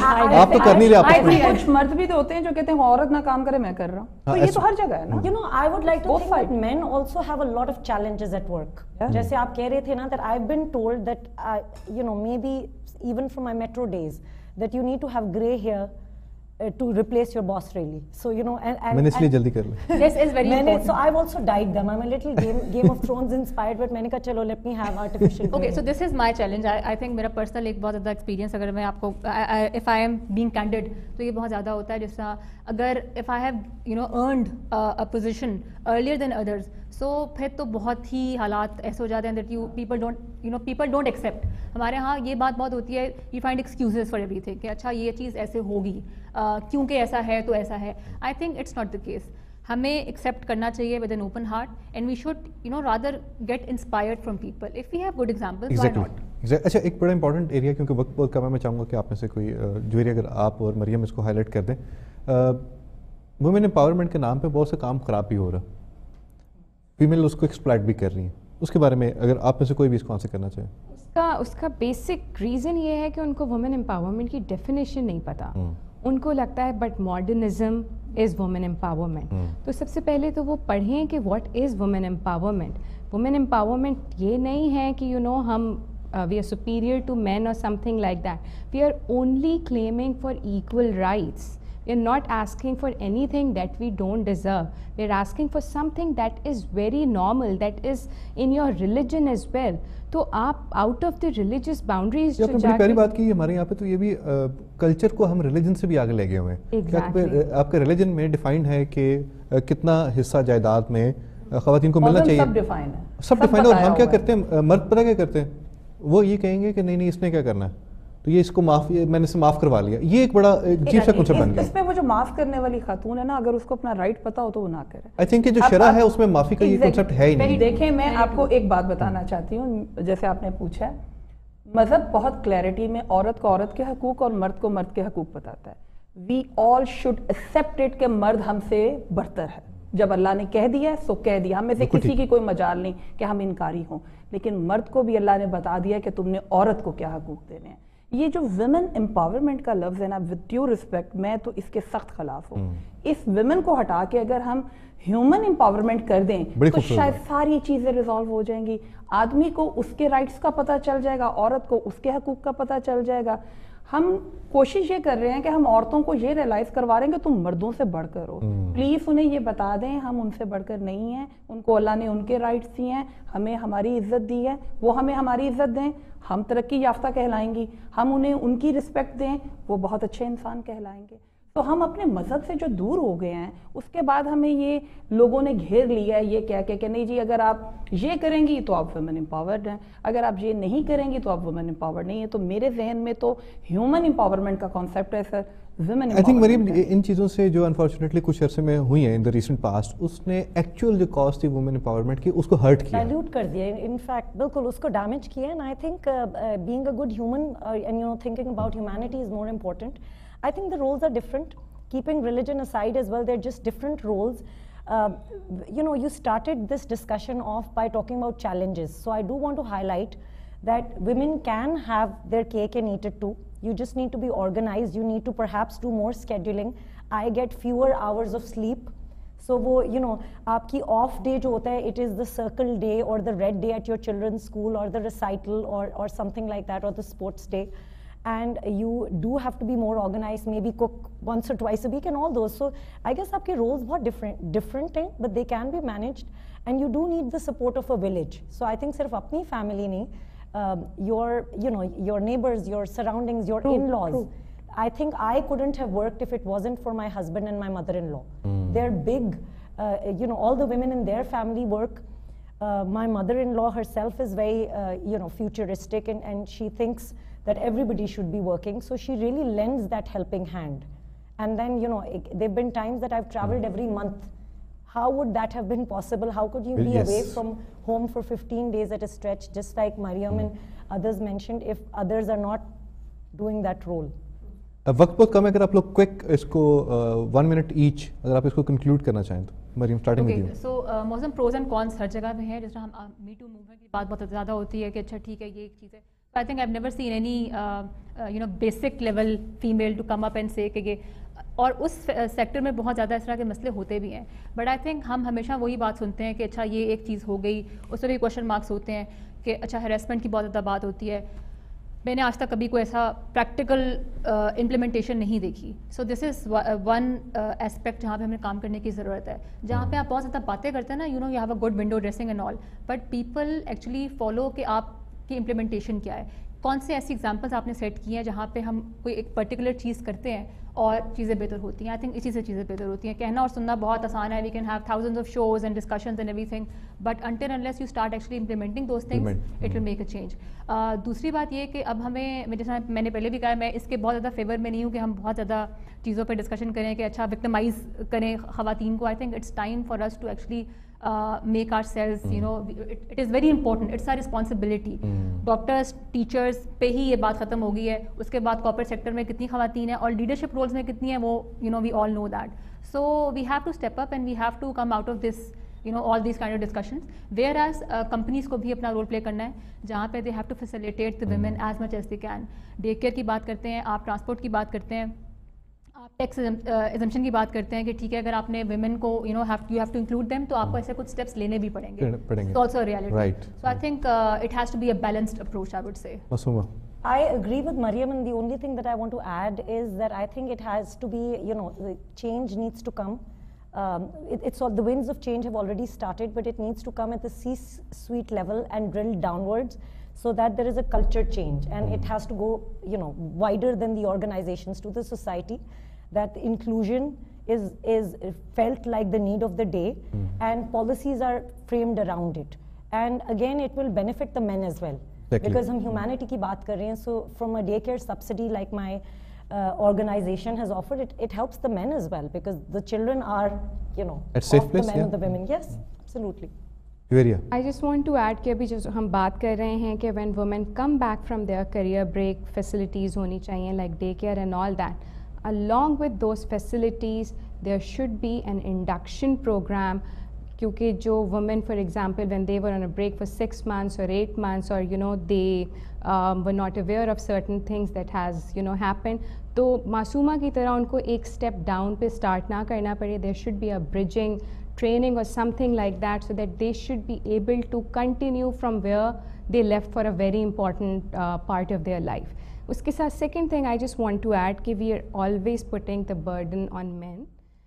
आप तो कर नहीं रहे. आप कुछ मर्द भी तो होते हैं जो कहते हैं औरत ना काम करे मैं कर रहा हूँ, तो ये तो हर जगह है ना. You know, I would like to think that men also have a lot of challenges at work. जैसे आप कह रहे थे ना that I've been told that I, you know, maybe even from my metro days that you need to have grey hair Uh, to replace your boss really. So you know, and, and मैंने इसलिए जल्दी कर लिया. This is very important. So I've also dyed them. I'm a little Game Game of Thrones inspired, but मैंने कहा चलो let me have artificial. Okay, so this is my challenge. I I think मेरा personal एक बहुत ज़्यादा experience अगर मैं आपको I, I, if I am being candid तो ये बहुत ज़्यादा होता है. जैसा अगर if I have you know earned uh, a position earlier than others, so फिर तो बहुत ही हालात ऐसे हो जाते हैं that you people don't you know people don't accept. हमारे यहाँ ये बात बहुत होती है, you find excuses for everything कि अच्छा ये चीज़ ऐसे होगी uh, क्योंकि ऐसा है तो ऐसा है. I think it's not the case. हमें एक्सेप्ट करना चाहिए with an open heart and we should you know rather get inspired from people. If we have good examples, exactly. why not? Exactly. अच्छा, एक बड़ा इंपॉर्टेंट एरिया क्योंकि वक्त बहुत कम है, मैं चाहूँगा कि आप में से कोई जो एरिया अगर आप और मरियम इसको हाईलाइट कर दें. वुमेन एम्पावरमेंट के नाम पे बहुत से काम खराब भी हो रहा, फीमेल उसको एक्सप्लॉइट भी कर रही हैं. उसके बारे में अगर आप में से कोई भी इसको आंसर करना चाहे. उसका उसका बेसिक रीज़न ये है कि उनको वुमेन एम्पावरमेंट की डेफिनेशन नहीं पता. उनको लगता है but modernism is women empowerment. तो सबसे पहले तो वो पढ़ें कि what is women empowerment. Women empowerment ये नहीं है कि यू you नो know, हम we are superior to man और something like that. We are only claiming for equal rights. We are not asking for anything that we don't deserve. We are asking for something that is very normal, that is in your religion as well. तो आप out of the religious boundaries जो जाके पहली बात की हमारे यहाँ पे तो ये भी कल्चर को हम रिलीजन से भी आगे ले गए हुए हैं. Exactly. आपके रिलीजन में डिफाइंड है कि कितना हिस्सा जायदाद में ख़वातीन को मिलना चाहिए. सब डिफाइन है, सब डिफाइन है. और हम क्या करते हैं, मर्द पता क्या करते हैं, वो ये कहेंगे कि नहीं नहीं इसने क्या करना है तो ये इसको माफ मैंने इसे माफ करवा लिया. ये एक बड़ा अजीब सा कांसेप्ट बन गया. इसमें वो जो माफ करने वाली खातून है ना, अगर उसको अपना राइट पता हो तो वो ना करे. आई थिंक जो शरा है उसमें माफी का ये कांसेप्ट है ही नहीं. देखें, मैं आपको एक बात बताना चाहती हूँ. जैसे आपने पूछा है, मजहब बहुत क्लैरिटी में औरत को औरत के हकूक और मर्द को मर्द के हकूक बताता है. We all should accept it कि मर्द हमसे बढ़तर है. जब अल्लाह ने कह दिया सो कह दिया, हम में से किसी की कोई मजाल नहीं कि हम इनकारी हों. लेकिन मर्द को भी अल्लाह ने बता दिया कि तुमने औरत को क्या हकूक देने हैं. ये जो वुमेन एम्पावरमेंट का लफ्ज़ है ना, विद ड्यू रिस्पेक्ट मैं तो इसके सख्त खिलाफ हूँ. इस वुमेन को हटा के अगर हम ह्यूमन एम्पावरमेंट कर दें तो शायद सारी चीज़ें रिजॉल्व हो जाएंगी. आदमी को उसके राइट्स का पता चल जाएगा, औरत को उसके हकूक का पता चल जाएगा. ہم کوشش یہ کر رہے ہیں کہ ہم عورتوں کو یہ ریئلائز کروا رہے ہیں کہ تم مردوں سے بڑھ کر ہو. پلیز انہیں یہ بتا دیں ہم ان سے بڑھ کر نہیں ہیں, ان کو اللہ نے ان کے رائٹس دیے ہیں, ہمیں ہماری عزت دی ہے, وہ ہمیں ہماری عزت دیں, ہم ترقی یافتہ کہلائیں گی. ہم انہیں ان کی رسپیکٹ دیں, وہ بہت اچھے انسان کہلائیں گے. تو ہم اپنے مذہب سے جو دور ہو گئے ہیں, اس کے بعد ہمیں یہ لوگوں نے گھیر لیا ہے یہ کہہ کے کہ نہیں جی اگر آپ یہ کریں گی تو آپ ویمن امپاورڈ ہیں, اگر آپ یہ نہیں کریں گی تو آپ ویمن امپاورڈ نہیں ہیں. تو میرے ذہن میں تو ہیومن امپاورمنٹ کا کانسیپٹ ہے سر, ویمن آئی تھنک مریم ان چیزوں سے جو انفارچونیٹلی کچھ عرصے میں ہوئی ہیں ان دا ریسنٹ پاسٹ, اس نے ایکچوئل جو کاز تھی وومن امپاورمنٹ کی اس کو ہرٹ کیا, ڈائلیوٹ کر دیا, ان فیکٹ بالکل اس کو ڈیمیج کیا. And I think being a good human and you know thinking about humanity is more important. I think the roles are different. Keeping religion aside as well, they're just different roles. Uh, you know, you started this discussion off by talking about challenges. So I do want to highlight that women can have their cake and eat it too. You just need to be organized. You need to perhaps do more scheduling. I get fewer hours of sleep. So wo, you know, aapki off day jo hota hai, it is the circle day or the red day at your children's school or the recital or, or something like that, or the sports day. And you do have to be more organized, maybe cook once or twice a week and all those. So I guess aapke roles bahut different different hain, but they can be managed, and you do need the support of a village. So I think sirf apni family nahi, uh, your you know your neighbors, your surroundings, your true, in-laws. True. I think I couldn't have worked if it wasn't for my husband and my mother-in-law. Mm. They're big, uh, you know, all the women in their family work. Uh, my mother-in-law herself is very uh, you know futuristic, and, and she thinks that everybody should be working, so she really lends that helping hand. And then, you know, there've been times that I've traveled every month. How would that have been possible? How could you be yes. away from home for fifteen days at a stretch, just like Mariam mm. and others mentioned, if others are not doing that role? وقت بہت کم ہے, اگر آپ لوگ کوئک اس کو ون منٹ ایچ اگر آپ اس کو کنکلوڈ کرنا چاہیں تو Maryam starting with you. So موسم پروز اینڈ کونس ہر جگہ پہ ہیں. جس طرح ہم می ٹو موومنٹ کی بات بہت زیادہ ہوتی ہے کہ اچھا ٹھیک ہے یہ ایک چیز ہے. I think I've never seen any uh, uh, you know basic level female to come up and say کہ یہ, اور اس سیکٹر میں بہت زیادہ اس طرح کے مسئلے ہوتے بھی ہیں. بٹ آئی تھنک ہم ہمیشہ وہی بات سنتے ہیں کہ اچھا یہ ایک چیز ہو گئی, اس میں بھی کوشچن مارکس ہوتے ہیں کہ اچھا ہیراسمنٹ کی بہت زیادہ بات ہوتی ہے. میں نے آج تک کبھی کوئی ایسا پریکٹیکل امپلیمنٹیشن نہیں دیکھی. سو دس از ون اسپیکٹ جہاں پہ ہمیں کام کرنے کی ضرورت ہے. جہاں پہ آپ بہت زیادہ باتیں کرتے ہیں نا, you know you have a good window dressing and all, but people actually follow کہ آپ کی امپلیمنٹیشن کیا ہے. کون سے ایسی ایگزامپلس آپ نے سیٹ کی ہیں جہاں پہ ہم کوئی ایک پرٹیکولر چیز کرتے ہیں اور چیزیں بہتر ہوتی ہیں. آئی تھنک اسی سے چیزیں بہتر ہوتی ہیں. کہنا اور سننا بہت آسان ہے, we can have thousands of shows and discussions and everything, but until unless you start actually implementing those things it will make a change. دوسری بات یہ کہ اب ہمیں, جیسا میں نے پہلے بھی کہا, میں اس کے بہت زیادہ فیور میں نہیں ہوں کہ ہم بہت زیادہ چیزوں پہ ڈسکشن کریں کہ اچھا وکٹمائز کریں خواتین کو. I think it's time for us to actually make ourselves, you know it is very important, it's our responsibility. Doctors teachers پہ ہی یہ بات ختم ہو گئی ہے. اس کے بعد کارپوریٹ سیکٹر میں کتنی خواتین ہیں اور لیڈرشپ رولس میں کتنی ہیں, وہ you know we all know that. So we have to step up and we have to come out of this you know all these kind of discussions, whereas uh, companies کو بھی اپنا رول پلے کرنا ہے جہاں پہ they have to facilitate the women as much as they can. Day care کی بات کرتے ہیں آپ, ٹرانسپورٹ کی بات کرتے ہیں آپ, ٹیکس ایگزمپشن کی بات کرتے ہیں کہ ٹھیک ہے اگر آپ نے ویمن کو you know have you have to include them تو آپ کو ایسے کچھ اسٹیپس لینے بھی پڑیں گے. It's also reality. So I think it has to be a balanced approach, I would say. Masooma, I agree with Mariam, and the only thing that I want to add is that I think it has to be, you know, the change needs to come. Um, it, it's all the winds of change have already started, but it needs to come at the C-suite level and drill downwards, so that there is a culture change, and it has to go, you know, wider than the organizations to the society. That inclusion is is felt like the need of the day, mm. and policies are framed around it. And again, it will benefit the men as well, exactly. Because hum humanity ki baat kar rahe hain, so from a daycare subsidy like my Uh, organization has offered it, it helps the men as well, because the children are, you know, at safe of place, the men yeah. and the women. Yes, absolutely. Yuria, I just want to add کہ ابھی جو ہم بات کر رہے ہیں کہ when women come back from their career break, facilities ہونی چاہیے like daycare and all that. Along with those facilities, there should be an induction program. کیونکہ جو women for example when they were on a break for six months or eight months or you know they um, were not aware of certain things that has you know happened, تو معصومہ کی طرح ان کو ایک اسٹیپ ڈاؤن پہ اسٹارٹ نہ کرنا پڑے. there should be a bridging training or something like that, so that they should be able to continue from where they left for a very important uh, part of their life. اس کے ساتھ second thing I just want to add کہ we are always putting the burden on men.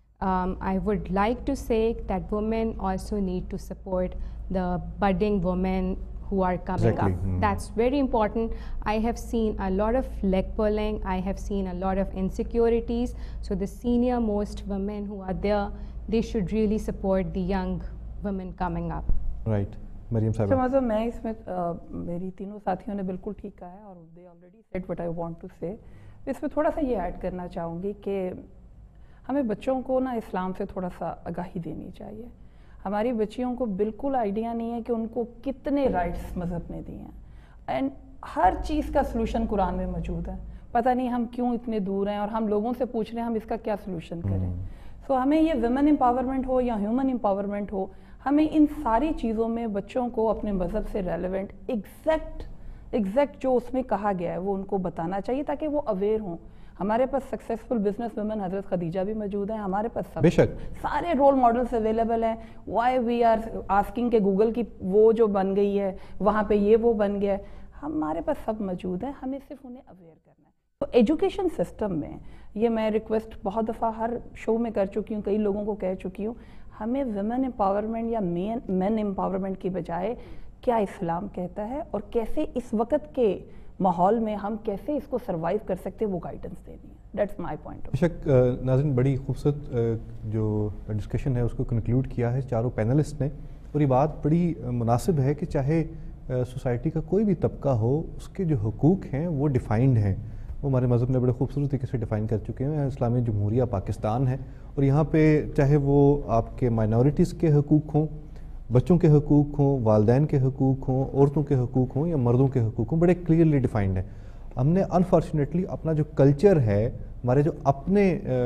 I would like to say that women also need to support the budding women who are coming Exactly. up. Hmm. That's very important. I have seen a lot of leg pulling. I have seen a lot of insecurities. So the senior most women who are there, they should really support the young women coming up. Right. Maryam Sahab. Shamaza میں اس میں میری تینوں ساتھیوں نے بالکل ٹھیک کہا ہے اور they already said what I want to say. اس میں تھوڑا سا یہ ایڈ کرنا چاہوں گی کہ ہمیں بچوں کو نا اسلام سے تھوڑا سا آگاہی دینی چاہیے. ہماری بچیوں کو بالکل آئیڈیا نہیں ہے کہ ان کو کتنے رائٹس مذہب نے دیے ہیں اینڈ ہر چیز کا سلوشن قرآن میں موجود ہے. پتہ نہیں ہم کیوں اتنے دور ہیں اور ہم لوگوں سے پوچھ رہے ہیں ہم اس کا کیا سلوشن کریں. سو ہمیں یہ ویمن امپاورمنٹ ہو یا ہیومن امپاورمنٹ ہو, ہمیں ان ساری چیزوں میں بچوں کو اپنے مذہب سے ریلیونٹ ایگزیکٹ ایگزیکٹ جو اس میں کہا گیا ہے وہ ان کو بتانا چاہیے تاکہ وہ اویئر ہوں. ہمارے پاس سکسیسفل بزنس ویمن حضرت خدیجہ بھی موجود ہیں, ہمارے پاس سب بے شک سارے رول ماڈلس اویلیبل ہیں. وائی وی آر آسکنگ کہ گوگل کی وہ جو بن گئی ہے وہاں پہ یہ وہ بن گیا ہے, ہمارے پاس سب موجود ہیں, ہمیں صرف انہیں اویئر کرنا ہے. تو ایجوکیشن سسٹم میں یہ میں ریکویسٹ بہت دفعہ ہر شو میں کر چکی ہوں, کئی لوگوں کو کہہ چکی ہوں, ہمیں ویمن امپاورمنٹ یا مین مین امپاورمنٹ کی بجائے کیا اسلام کہتا ہے اور کیسے اس وقت کے ماحول میں ہم کیسے اس کو سروائیو کر سکتے ہیں وہ گائیڈنس دینی ہے. That's my point. بے شک ناظرین, بڑی خوبصورت جو ڈسکشن ہے اس کو کنکلوڈ کیا ہے چاروں پینلسٹ نے, اور یہ بات بڑی مناسب ہے کہ چاہے سوسائٹی کا کوئی بھی طبقہ ہو, اس کے جو حقوق ہیں وہ ڈیفائنڈ ہیں, وہ ہمارے مذہب نے بڑے خوبصورت طریقے سے ڈیفائن کر چکے ہیں. اسلامی جمہوریہ پاکستان ہے اور یہاں پہ چاہے وہ آپ کے مائنورٹیز کے حقوق ہوں, بچوں کے حقوق ہوں, والدین کے حقوق ہوں, عورتوں کے حقوق ہوں یا مردوں کے حقوق ہوں, بڑے کلیئرلی ڈیفائنڈ ہیں. ہم نے انفارچونیٹلی اپنا جو کلچر ہے, ہمارے جو اپنے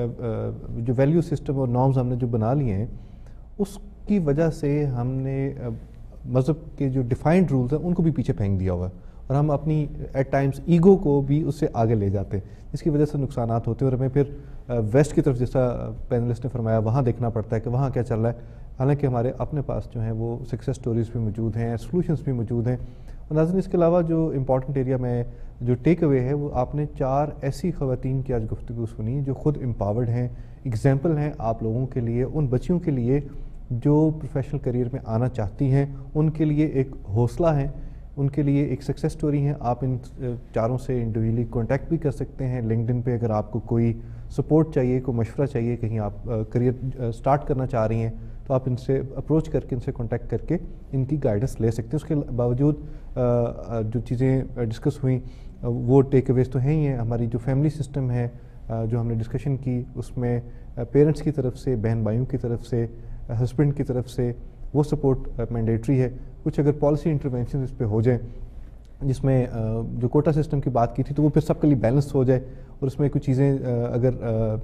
جو ویلیو سسٹم اور نارمز ہم نے جو بنا لیے ہیں, اس کی وجہ سے ہم نے مذہب کے جو ڈیفائنڈ رولز ہیں ان کو بھی پیچھے پھینک دیا ہوا ہے, اور ہم اپنی ایٹ ٹائمز ایگو کو بھی اس سے آگے لے جاتے ہیں, جس کی وجہ سے نقصانات ہوتے ہیں. اور ہمیں پھر ویسٹ کی طرف جیسا پینلسٹ نے فرمایا وہاں دیکھنا پڑتا ہے کہ وہاں کیا چل رہا ہے, حالانکہ ہمارے اپنے پاس جو ہیں وہ سکسیس سٹوریز بھی موجود ہیں, سلوشنز بھی موجود ہیں. اور ناظرین, اس کے علاوہ جو امپورٹنٹ ایریا میں جو ٹیک اوے ہے وہ آپ نے چار ایسی خواتین کی آج گفتگو سنی جو خود امپاورڈ ہیں, ایگزامپل ہیں آپ لوگوں کے لیے, ان بچیوں کے لیے جو پروفیشنل کریئر میں آنا چاہتی ہیں, ان کے لیے ایک حوصلہ ہے, ان کے لیے ایک سکسیس سٹوری ہے. آپ ان چاروں سے انڈیویجولی کانٹیکٹ بھی کر سکتے ہیں لنکڈ ان پہ, اگر آپ کو کوئی سپورٹ چاہیے, کوئی مشورہ چاہیے, کہیں آپ کریئر سٹارٹ کرنا چاہ رہی ہیں تو آپ ان سے اپروچ کر کے, ان سے کانٹیکٹ کر کے ان کی گائیڈنس لے سکتے ہیں. اس کے باوجود جو چیزیں ڈسکس ہوئیں وہ ٹیک اویز تو ہیں ہی ہیں. ہماری جو فیملی سسٹم ہے جو ہم نے ڈسکشن کی, اس میں پیرنٹس کی طرف سے, بہن بھائیوں کی طرف سے, ہسبینڈ کی طرف سے وہ سپورٹ مینڈیٹری ہے. کچھ اگر پالیسی انٹرونشن اس پہ ہو جائیں, جس میں جو کوٹا سسٹم کی بات کی تھی, تو وہ پھر سب کے لیے بیلنس ہو جائے, اور اس میں کچھ چیزیں اگر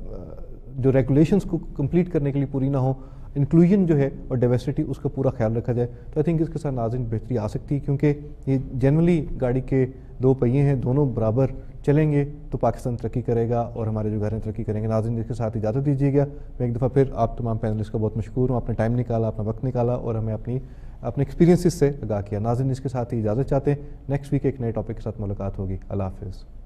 جو ریگولیشنس کو کمپلیٹ کرنے کے لیے پوری نہ ہو, انکلوژن جو ہے اور ڈائیورسٹی اس کا پورا خیال رکھا جائے, تو آئی تھنک اس کے ساتھ ناظرین بہتری آ سکتی ہے. کیونکہ یہ جنرلی گاڑی کے دو پہیے ہیں, دونوں برابر چلیں گے تو پاکستان ترقی کرے گا اور ہمارے جو گھر ہیں ترقی کریں گے. ناظرین, اس کے ساتھ اجازت دیجیے گا. میں ایک دفعہ پھر آپ تمام پینلسٹ کا بہت مشکور ہوں, آپ نے ٹائم نکالا, اپنا وقت نکالا اور ہمیں اپنی اپنے ایکسپیرینسز سے آگاہ کیا. ناظرین, اس کے ساتھ ہی اجازت چاہتے ہیں. نیکسٹ ویک ایک نئے ٹاپک کے ساتھ ملاقات ہوگی. اللہ حافظ.